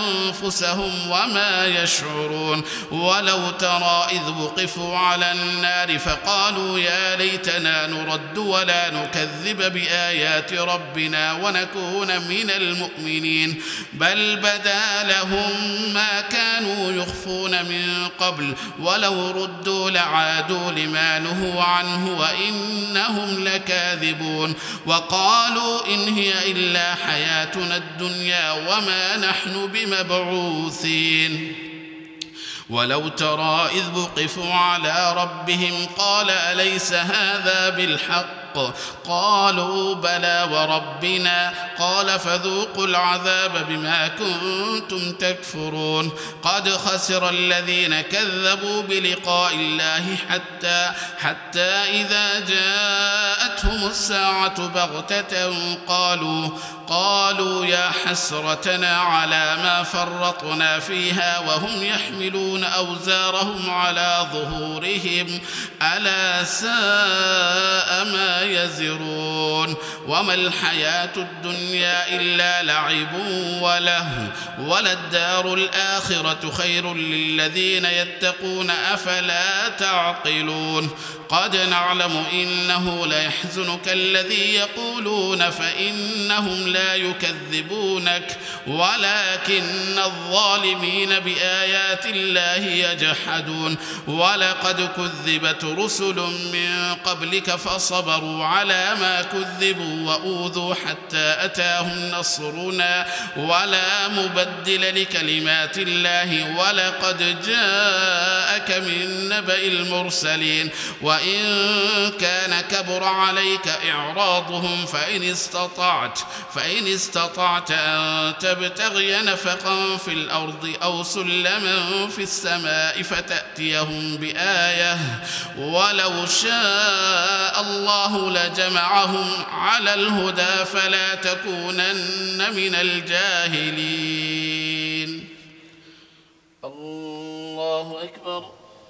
أنفسهم وما يشعرون ولو ترى إذ وقفوا على النار فقالوا يا ليتنا نرد ولا نكذب بآيات ربنا ونكون من المؤمنين بل بدا لهم ما كانوا يخفون من قبل ولو ردوا لعادوا لما نهوا عنه وإنهم لكاذبون وقالوا إن هي إلا حياتنا الدنيا وما نحن بمبعوثين ولو ترى إذ وقفوا على ربهم قال أليس هذا بالحق قالوا بلى وربنا قال فذوقوا العذاب بما كنتم تكفرون قد خسر الذين كذبوا بلقاء الله حتى إذا جاءتهم الساعة بغتة قالوا يا حسرتنا على ما فرطنا فيها وهم يحملون أوزارهم على ظهورهم ألا ساء ما يزرون وما الحياة الدنيا إلا لعب وله وللدار الآخرة خير للذين يتقون أفلا تعقلون قد نعلم إنه ليحزنك الذي يقولون فإنهم لا يكذبونك ولكن الظالمين بآيات الله يجحدون ولقد كذبت رسل من قبلك فصبروا على ما كذبوا وأوذوا حتى أتاهم نصرنا ولا مبدل لكلمات الله ولقد جاءك من نبأ المرسلين وإن كان كبر عليك إعراضهم فإن استطعت أن تبتغي نفقا في الأرض أو سلما في السماء فتأتيهم بآية ولو شاء الله لجمعهم على الهدى فلا تكونن من الجاهلين. الله أكبر.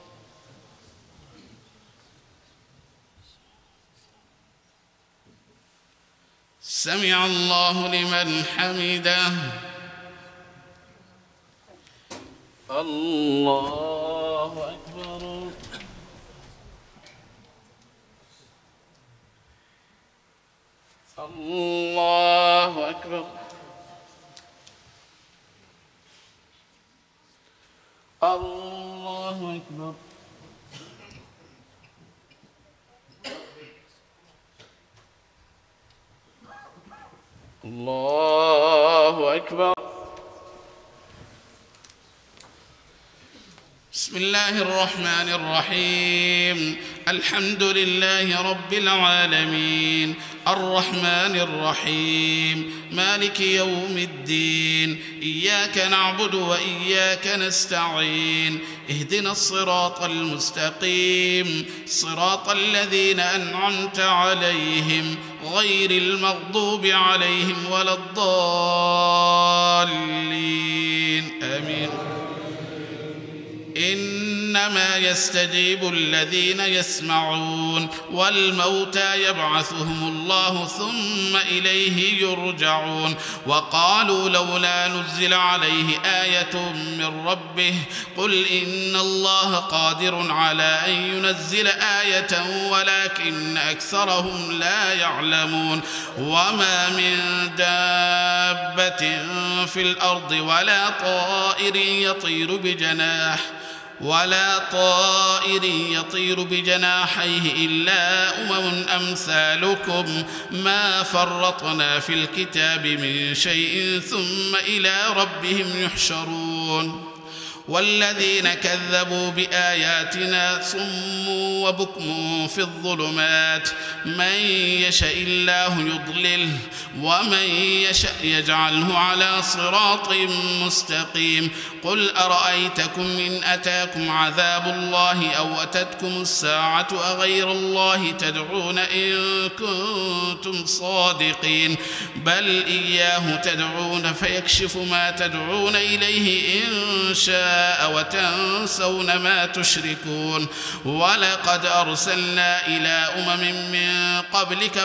سمع الله لمن حمده. الله أكبر. الله أكبر. الله أكبر. الله أكبر. بسم الله الرحمن الرحيم. الحمد لله رب العالمين الرحمن الرحيم مالك يوم الدين إياك نعبد وإياك نستعين اهدنا الصراط المستقيم صراط الذين أنعمت عليهم غير المغضوب عليهم ولا الضالين آمين. إنما يستجيب الذين يسمعون والموتى يبعثهم الله ثم إليه يرجعون وقالوا لولا نزل عليه آية من ربه قل إن الله قادر على أن ينزل آية ولكن أكثرهم لا يعلمون وما من دابة في الأرض ولا طائر يطير بجناحيه إلا أمثالكم ما فرطنا في الكتاب من شيء ثم إلى ربهم يحشرون والذين كذبوا بآياتنا صم وبكم في الظلمات من يشاء الله يضلله ومن يشاء يجعله على صراط مستقيم قل أرأيتكم إن أتاكم عذاب الله أو أتتكم الساعة أغير الله تدعون إن كنتم صادقين بل إياه تدعون فيكشف ما تدعون إليه إن شاء وتنسون ما تشركون ولقد أرسلنا إلى من قبلك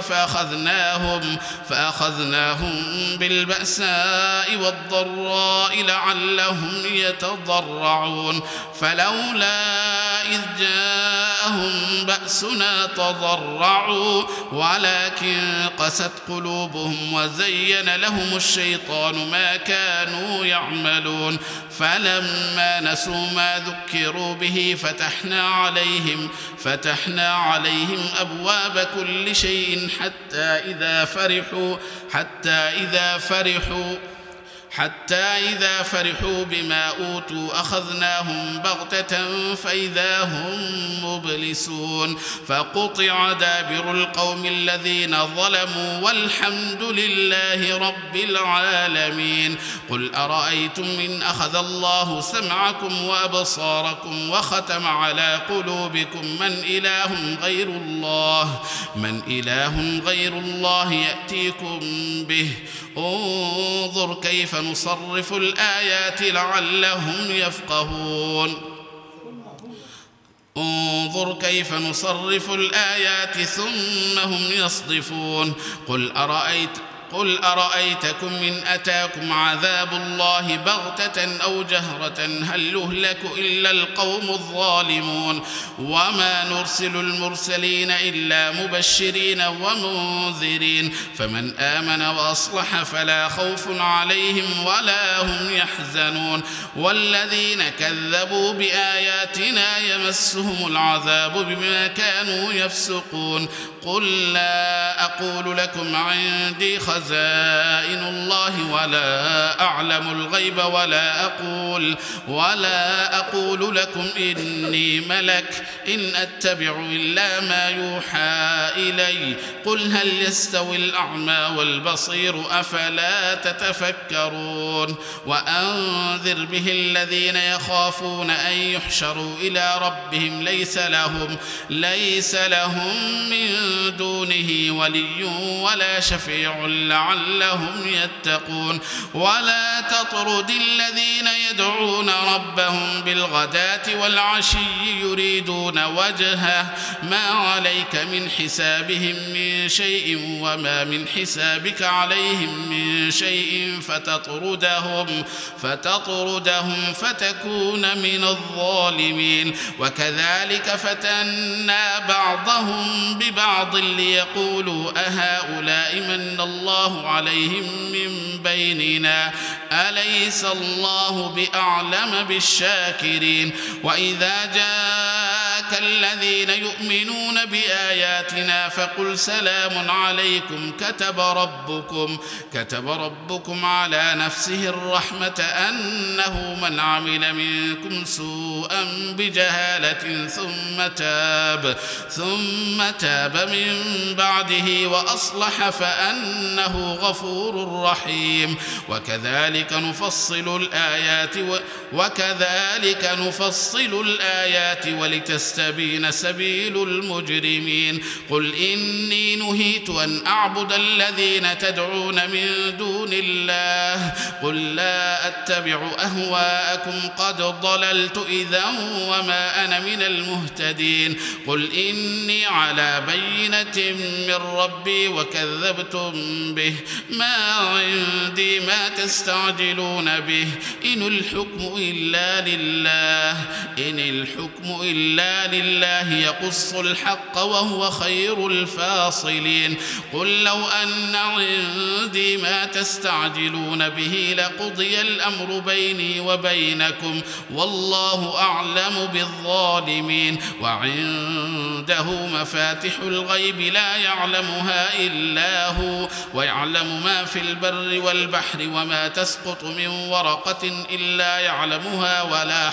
فأخذناهم بالبأساء والضراء لعلهم يتضرعون فلولا إذ جاءهم بأسنا تضرعوا ولكن قست قلوبهم وزين لهم الشيطان ما كانوا يعملون فلما نسوا ما ذكروا به فتحنا عليهم أبواب كل شيء حتى إذا حتى إذا فرحوا بما أوتوا أخذناهم بغتة فإذا هم مبلسون فقطع دابر القوم الذين ظلموا والحمد لله رب العالمين. قل أرأيتم إن أخذ الله سمعكم وأبصاركم وختم على قلوبكم من إله غير الله يأتيكم به انظر كيف نصرف الآيات لعلهم يفقهون انظر كيف نصرف الآيات ثم هم يصدفون. قل أرأيتكم إن أتاكم عذاب الله بغتة أو جهرة هل يهلك إلا القوم الظالمون وما نرسل المرسلين إلا مبشرين ومنذرين فمن آمن وأصلح فلا خوف عليهم ولا هم يحزنون والذين كذبوا بآياتنا يمسهم العذاب بما كانوا يفسقون. قل لا أقول لكم عندي خزائن الله ولا أعلم الغيب ولا أقول لكم إني ملك إن أتبع إلا ما يوحى إلي قل هل يستوي الأعمى والبصير أفلا تتفكرون. وأنذر به الذين يخافون أن يحشروا إلى ربهم ليس لهم من دونه ولي ولا شفيع لعلهم يتقون. ولا تطرد الذين يدعون ربهم بالغداة والعشي يريدون وجهه ما عليك من حسابهم من شيء وما من حسابك عليهم من شيء فتطردهم فتكون من الظالمين. وكذلك فتنا بعضهم ببعض ليقولوا أهؤلاء من الله عليهم من بيننا أليس الله بأعلم بالشاكرين. وإذا جاءك الذين يؤمنون بآياتنا فقل سلام عليكم كتب ربكم على نفسه الرحمة أنه من عمل منكم سوءا بجهالة ثم تاب من بعده وأصلح فأنه غفور رحيم. وكذلك نفصل الآيات ولتستبين سبيل المجرمين. قل إني نهيت أن أعبد الذين تدعون من دون الله قل لا أتبع أهواءكم قد ضللت إذا وما أنا من المهتدين. قل إني على بينة من ربي وكذبتم به ما عندي ما تستعجلون به إن الحكم إلا لله يقص الحق وهو خير الفاصلين. قل لو أن عندي ما تستعجلون به لقضي الأمر بيني وبينكم والله أعلم بالظالمين. وعنده مفاتح الغيب لا يعلمها إلا هو ويعلم ما في البر والبحر وما تسقط من ورقة إلا يعلمها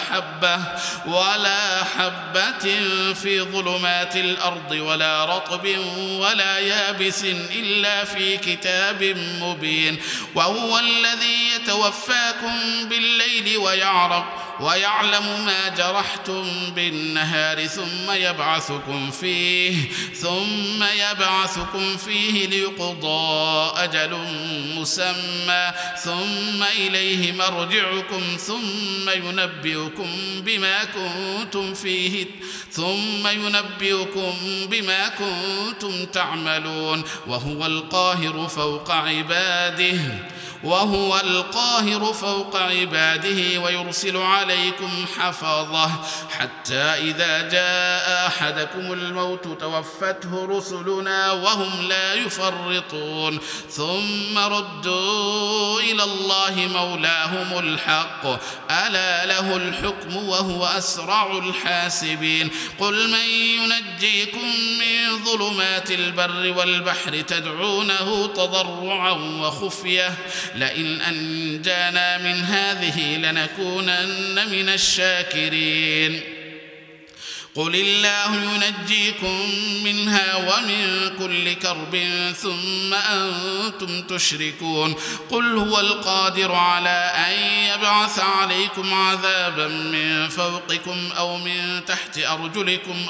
ولا حبة في ظلمات الأرض ولا رطب ولا يابس إلا في كتاب مبين. وهو الذي يتوفاكم بالليل ويعلم ما جرحتم بالنهار ثم يبعثكم فيه ليقضى أجل مسمى ثم إليه مرجعكم ثم ينبئكم بما كنتم تعملون. وهو القاهر فوق عباده ويرسل عليكم حفظه حتى إذا جاء أحدكم الموت توفته رسلنا وهم لا يفرطون ثم ردوا إلى الله مولاهم الحق ألا له الحكم وهو أسرع الحاسبين. قل من ينجيكم من ظلمات البر والبحر تدعونه تضرعا وخفية لئن أنجانا من هذه لنكونن من الشاكرين قل الله ينجيكم منها ومن كل كرب ثم أنتم تشركون قل هو القادر على أن يبعث عليكم عذابا من فوقكم أو من تحت أرجلكم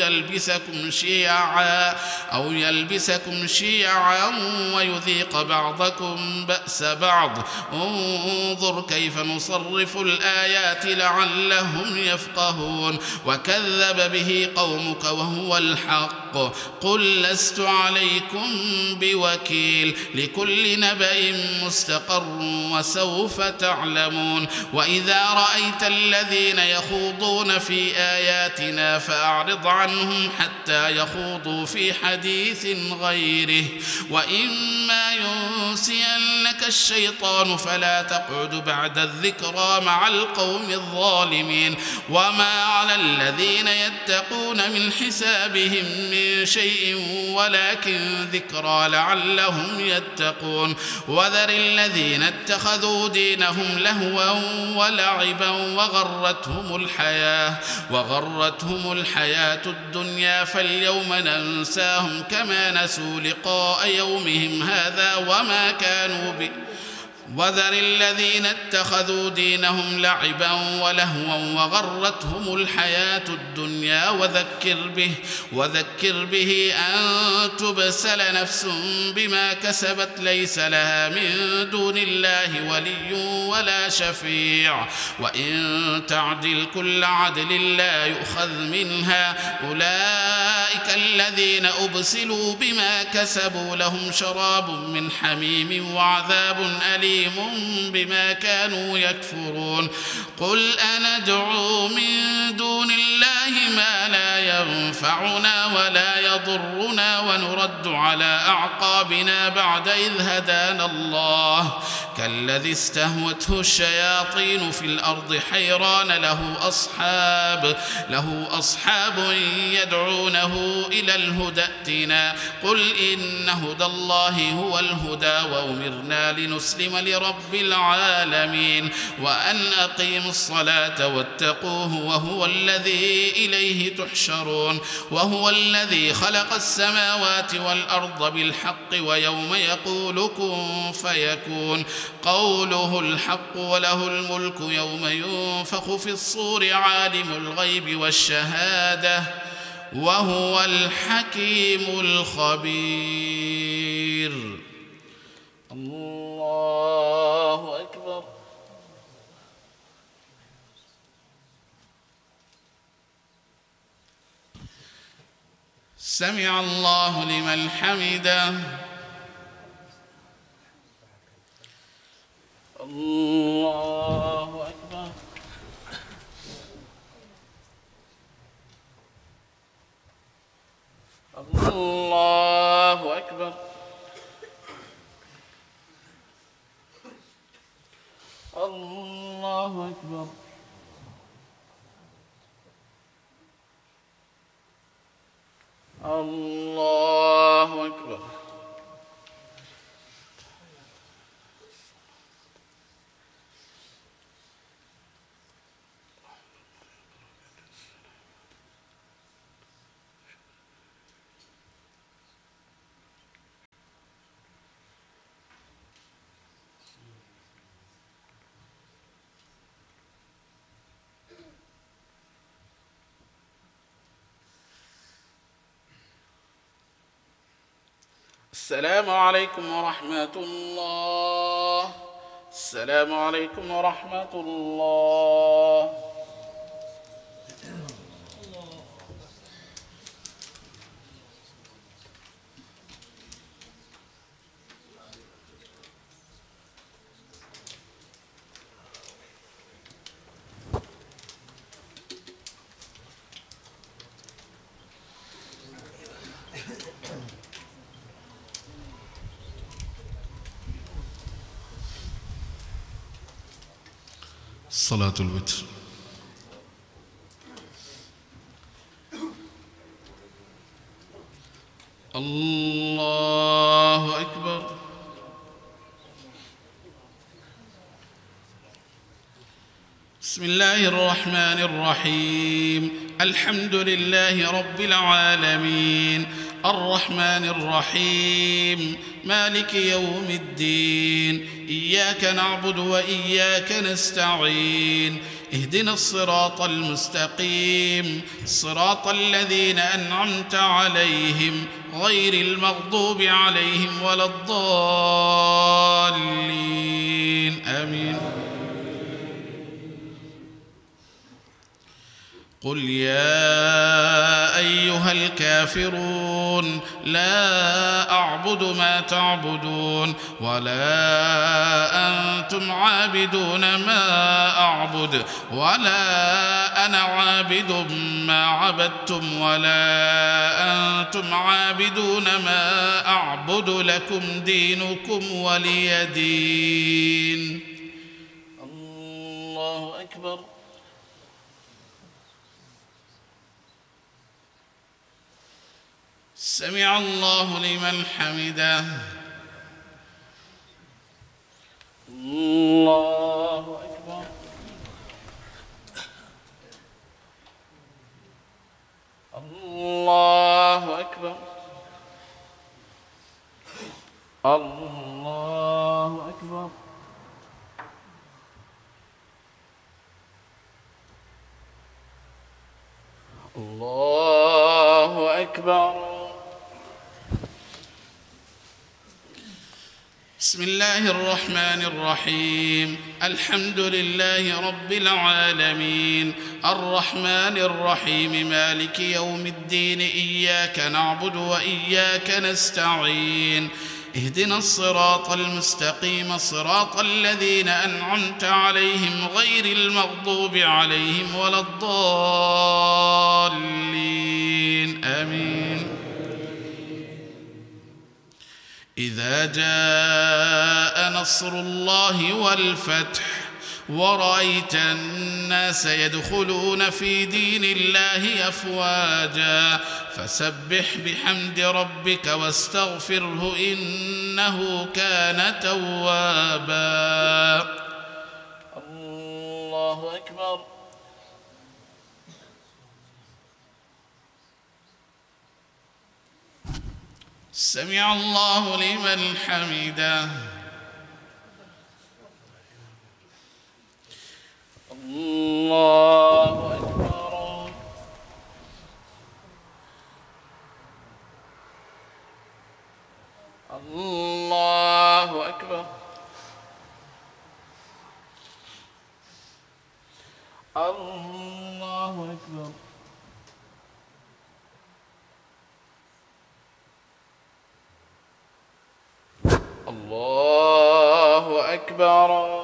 أو يلبسكم شيعا ويذيق بعضكم بأس بعض انظر كيف نصرف الآيات لعلهم يفقهون وكذب به قومك وهو الحق قل لست عليكم بوكيل لكل نبأ مستقر وسوف تعلمون وإذا رأيت الذين يخوضون في آياتنا فأعرض عنهم حتى يخوضوا في حديث غيره وإما ينسينك الشيطان فلا تقعد بعد الذكرى مع القوم الظالمين وما على الذين يتقون من حسابهم من شيء ولكن ذكرى لعلهم يتقون وذر الذين اتخذوا دينهم لهوا ولعبا وغرتهم الحياة الدنيا فاليوم ننساهم كما نسوا لقاء يومهم هذا وما كانوا وذر الذين اتخذوا دينهم لعبا ولهوا وغرتهم الحياة الدنيا وذكر به أن تبسل نفس بما كسبت ليس لها من دون الله ولي ولا شفيع وإن تعدل كل عدل لا يؤخذ منها أولئك الذين أبسلوا بما كسبوا لهم شراب من حميم وعذاب أليم بما كانوا يكفرون قل أندعو من دون الله ما لا ينفعنا ولا يضرنا ونرد على أعقابنا بعد إذ هدانا الله كالذي استهوته الشياطين في الأرض حيران له أصحاب يدعونه إلى الهدى ائتنا قل إن هدى الله هو الهدى وأمرنا لنسلم لرب العالمين وأن أقيموا الصلاة واتقوه وهو الذي إليه تحشرون وهو الذي خلق السماوات والأرض بالحق ويوم يقول كن فيكون قوله الحق وله الملك يوم ينفخ في الصور عالم الغيب والشهادة وهو الحكيم الخبير الله أكبر سمع الله لمن حمده الله أكبر الله أكبر الله أكبر الله أكبر السلام عليكم ورحمة الله. السلام عليكم ورحمة الله. صلاة الوتر. الله أكبر. بسم الله الرحمن الرحيم. الحمد لله رب العالمين، الرحمن الرحيم، مالك يوم الدين، إياك نعبد وإياك نستعين، اهدنا الصراط المستقيم، صراط الذين أنعمت عليهم غير المغضوب عليهم ولا الضالين، آمين. قل يا أيها الكافرون لا أعبد ما تعبدون ولا أنتم عابدون ما أعبد ولا أنا عابد ما عبدتم ولا أنتم عابدون ما أعبد، لكم دينكم ولي دين. الله أكبر. سمع الله لمن حمده. الله أكبر. الله أكبر. الله أكبر. الله أكبر. بسم الله الرحمن الرحيم. الحمد لله رب العالمين، الرحمن الرحيم، مالك يوم الدين، إياك نعبد وإياك نستعين، اهدنا الصراط المستقيم، صراط الذين أنعمت عليهم غير المغضوب عليهم ولا الضالين، آمين. إذا جاء نصر الله والفتح ورأيت الناس يدخلون في دين الله أفواجا فسبح بحمد ربك واستغفره إنه كان توابا. الله أكبر. سمع الله لمن حمده. الله أكبر. الله أكبر. الله أكبر. الله أكبر.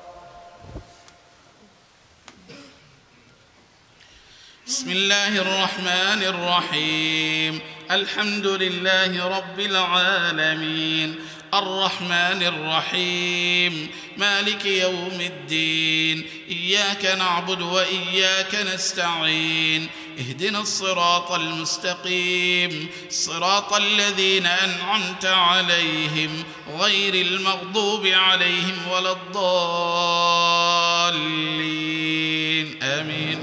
بسم الله الرحمن الرحيم. الحمد لله رب العالمين، الرحمن الرحيم، مالك يوم الدين، إياك نعبد وإياك نستعين، اهدنا الصراط المستقيم، صراط الذين أنعمت عليهم غير المغضوب عليهم ولا الضالين، آمين.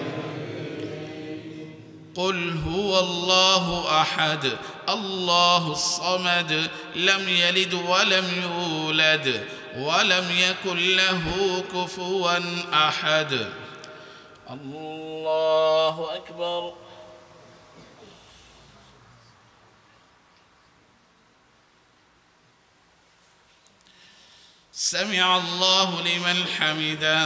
قل هو الله أحد الله الصمد لم يلد ولم يولد ولم يكن له كفوا أحد. الله أكبر. سمع الله لمن حمده.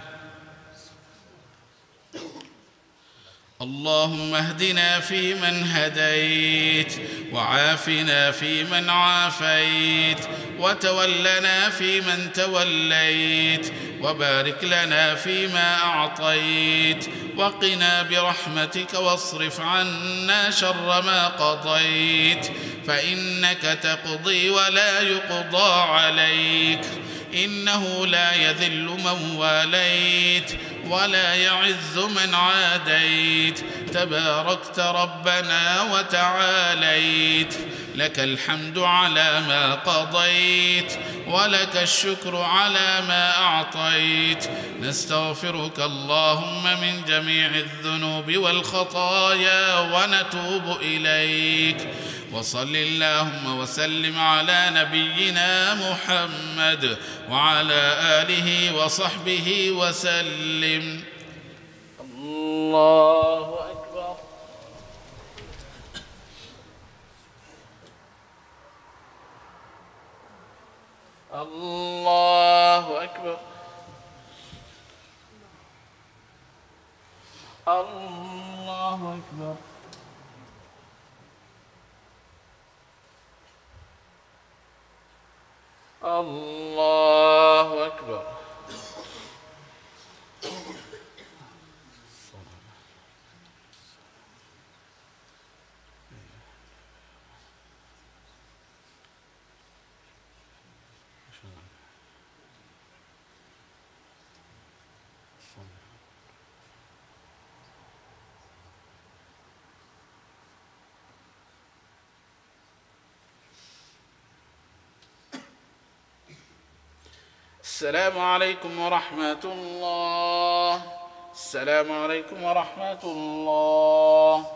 اللهم اهدنا فيمن هديت وعافنا فيمن عافيت وتولنا فيمن توليت وبارك لنا فيما أعطيت وقنا برحمتك واصرف عنا شر ما قضيت فإنك تقضي ولا يقضى عليك إنه لا يذل من واليت ولا يعز من عاديت تباركت ربنا وتعاليت لك الحمد على ما قضيت ولك الشكر على ما أعطيت. نستغفرك اللهم من جميع الذنوب والخطايا ونتوب إليك. وصل اللهم وسلم على نبينا محمد وعلى آله وصحبه وسلم. الله أكبر. الله أكبر. الله أكبر. الله أكبر. السلام عليكم ورحمة الله. السلام عليكم ورحمة الله.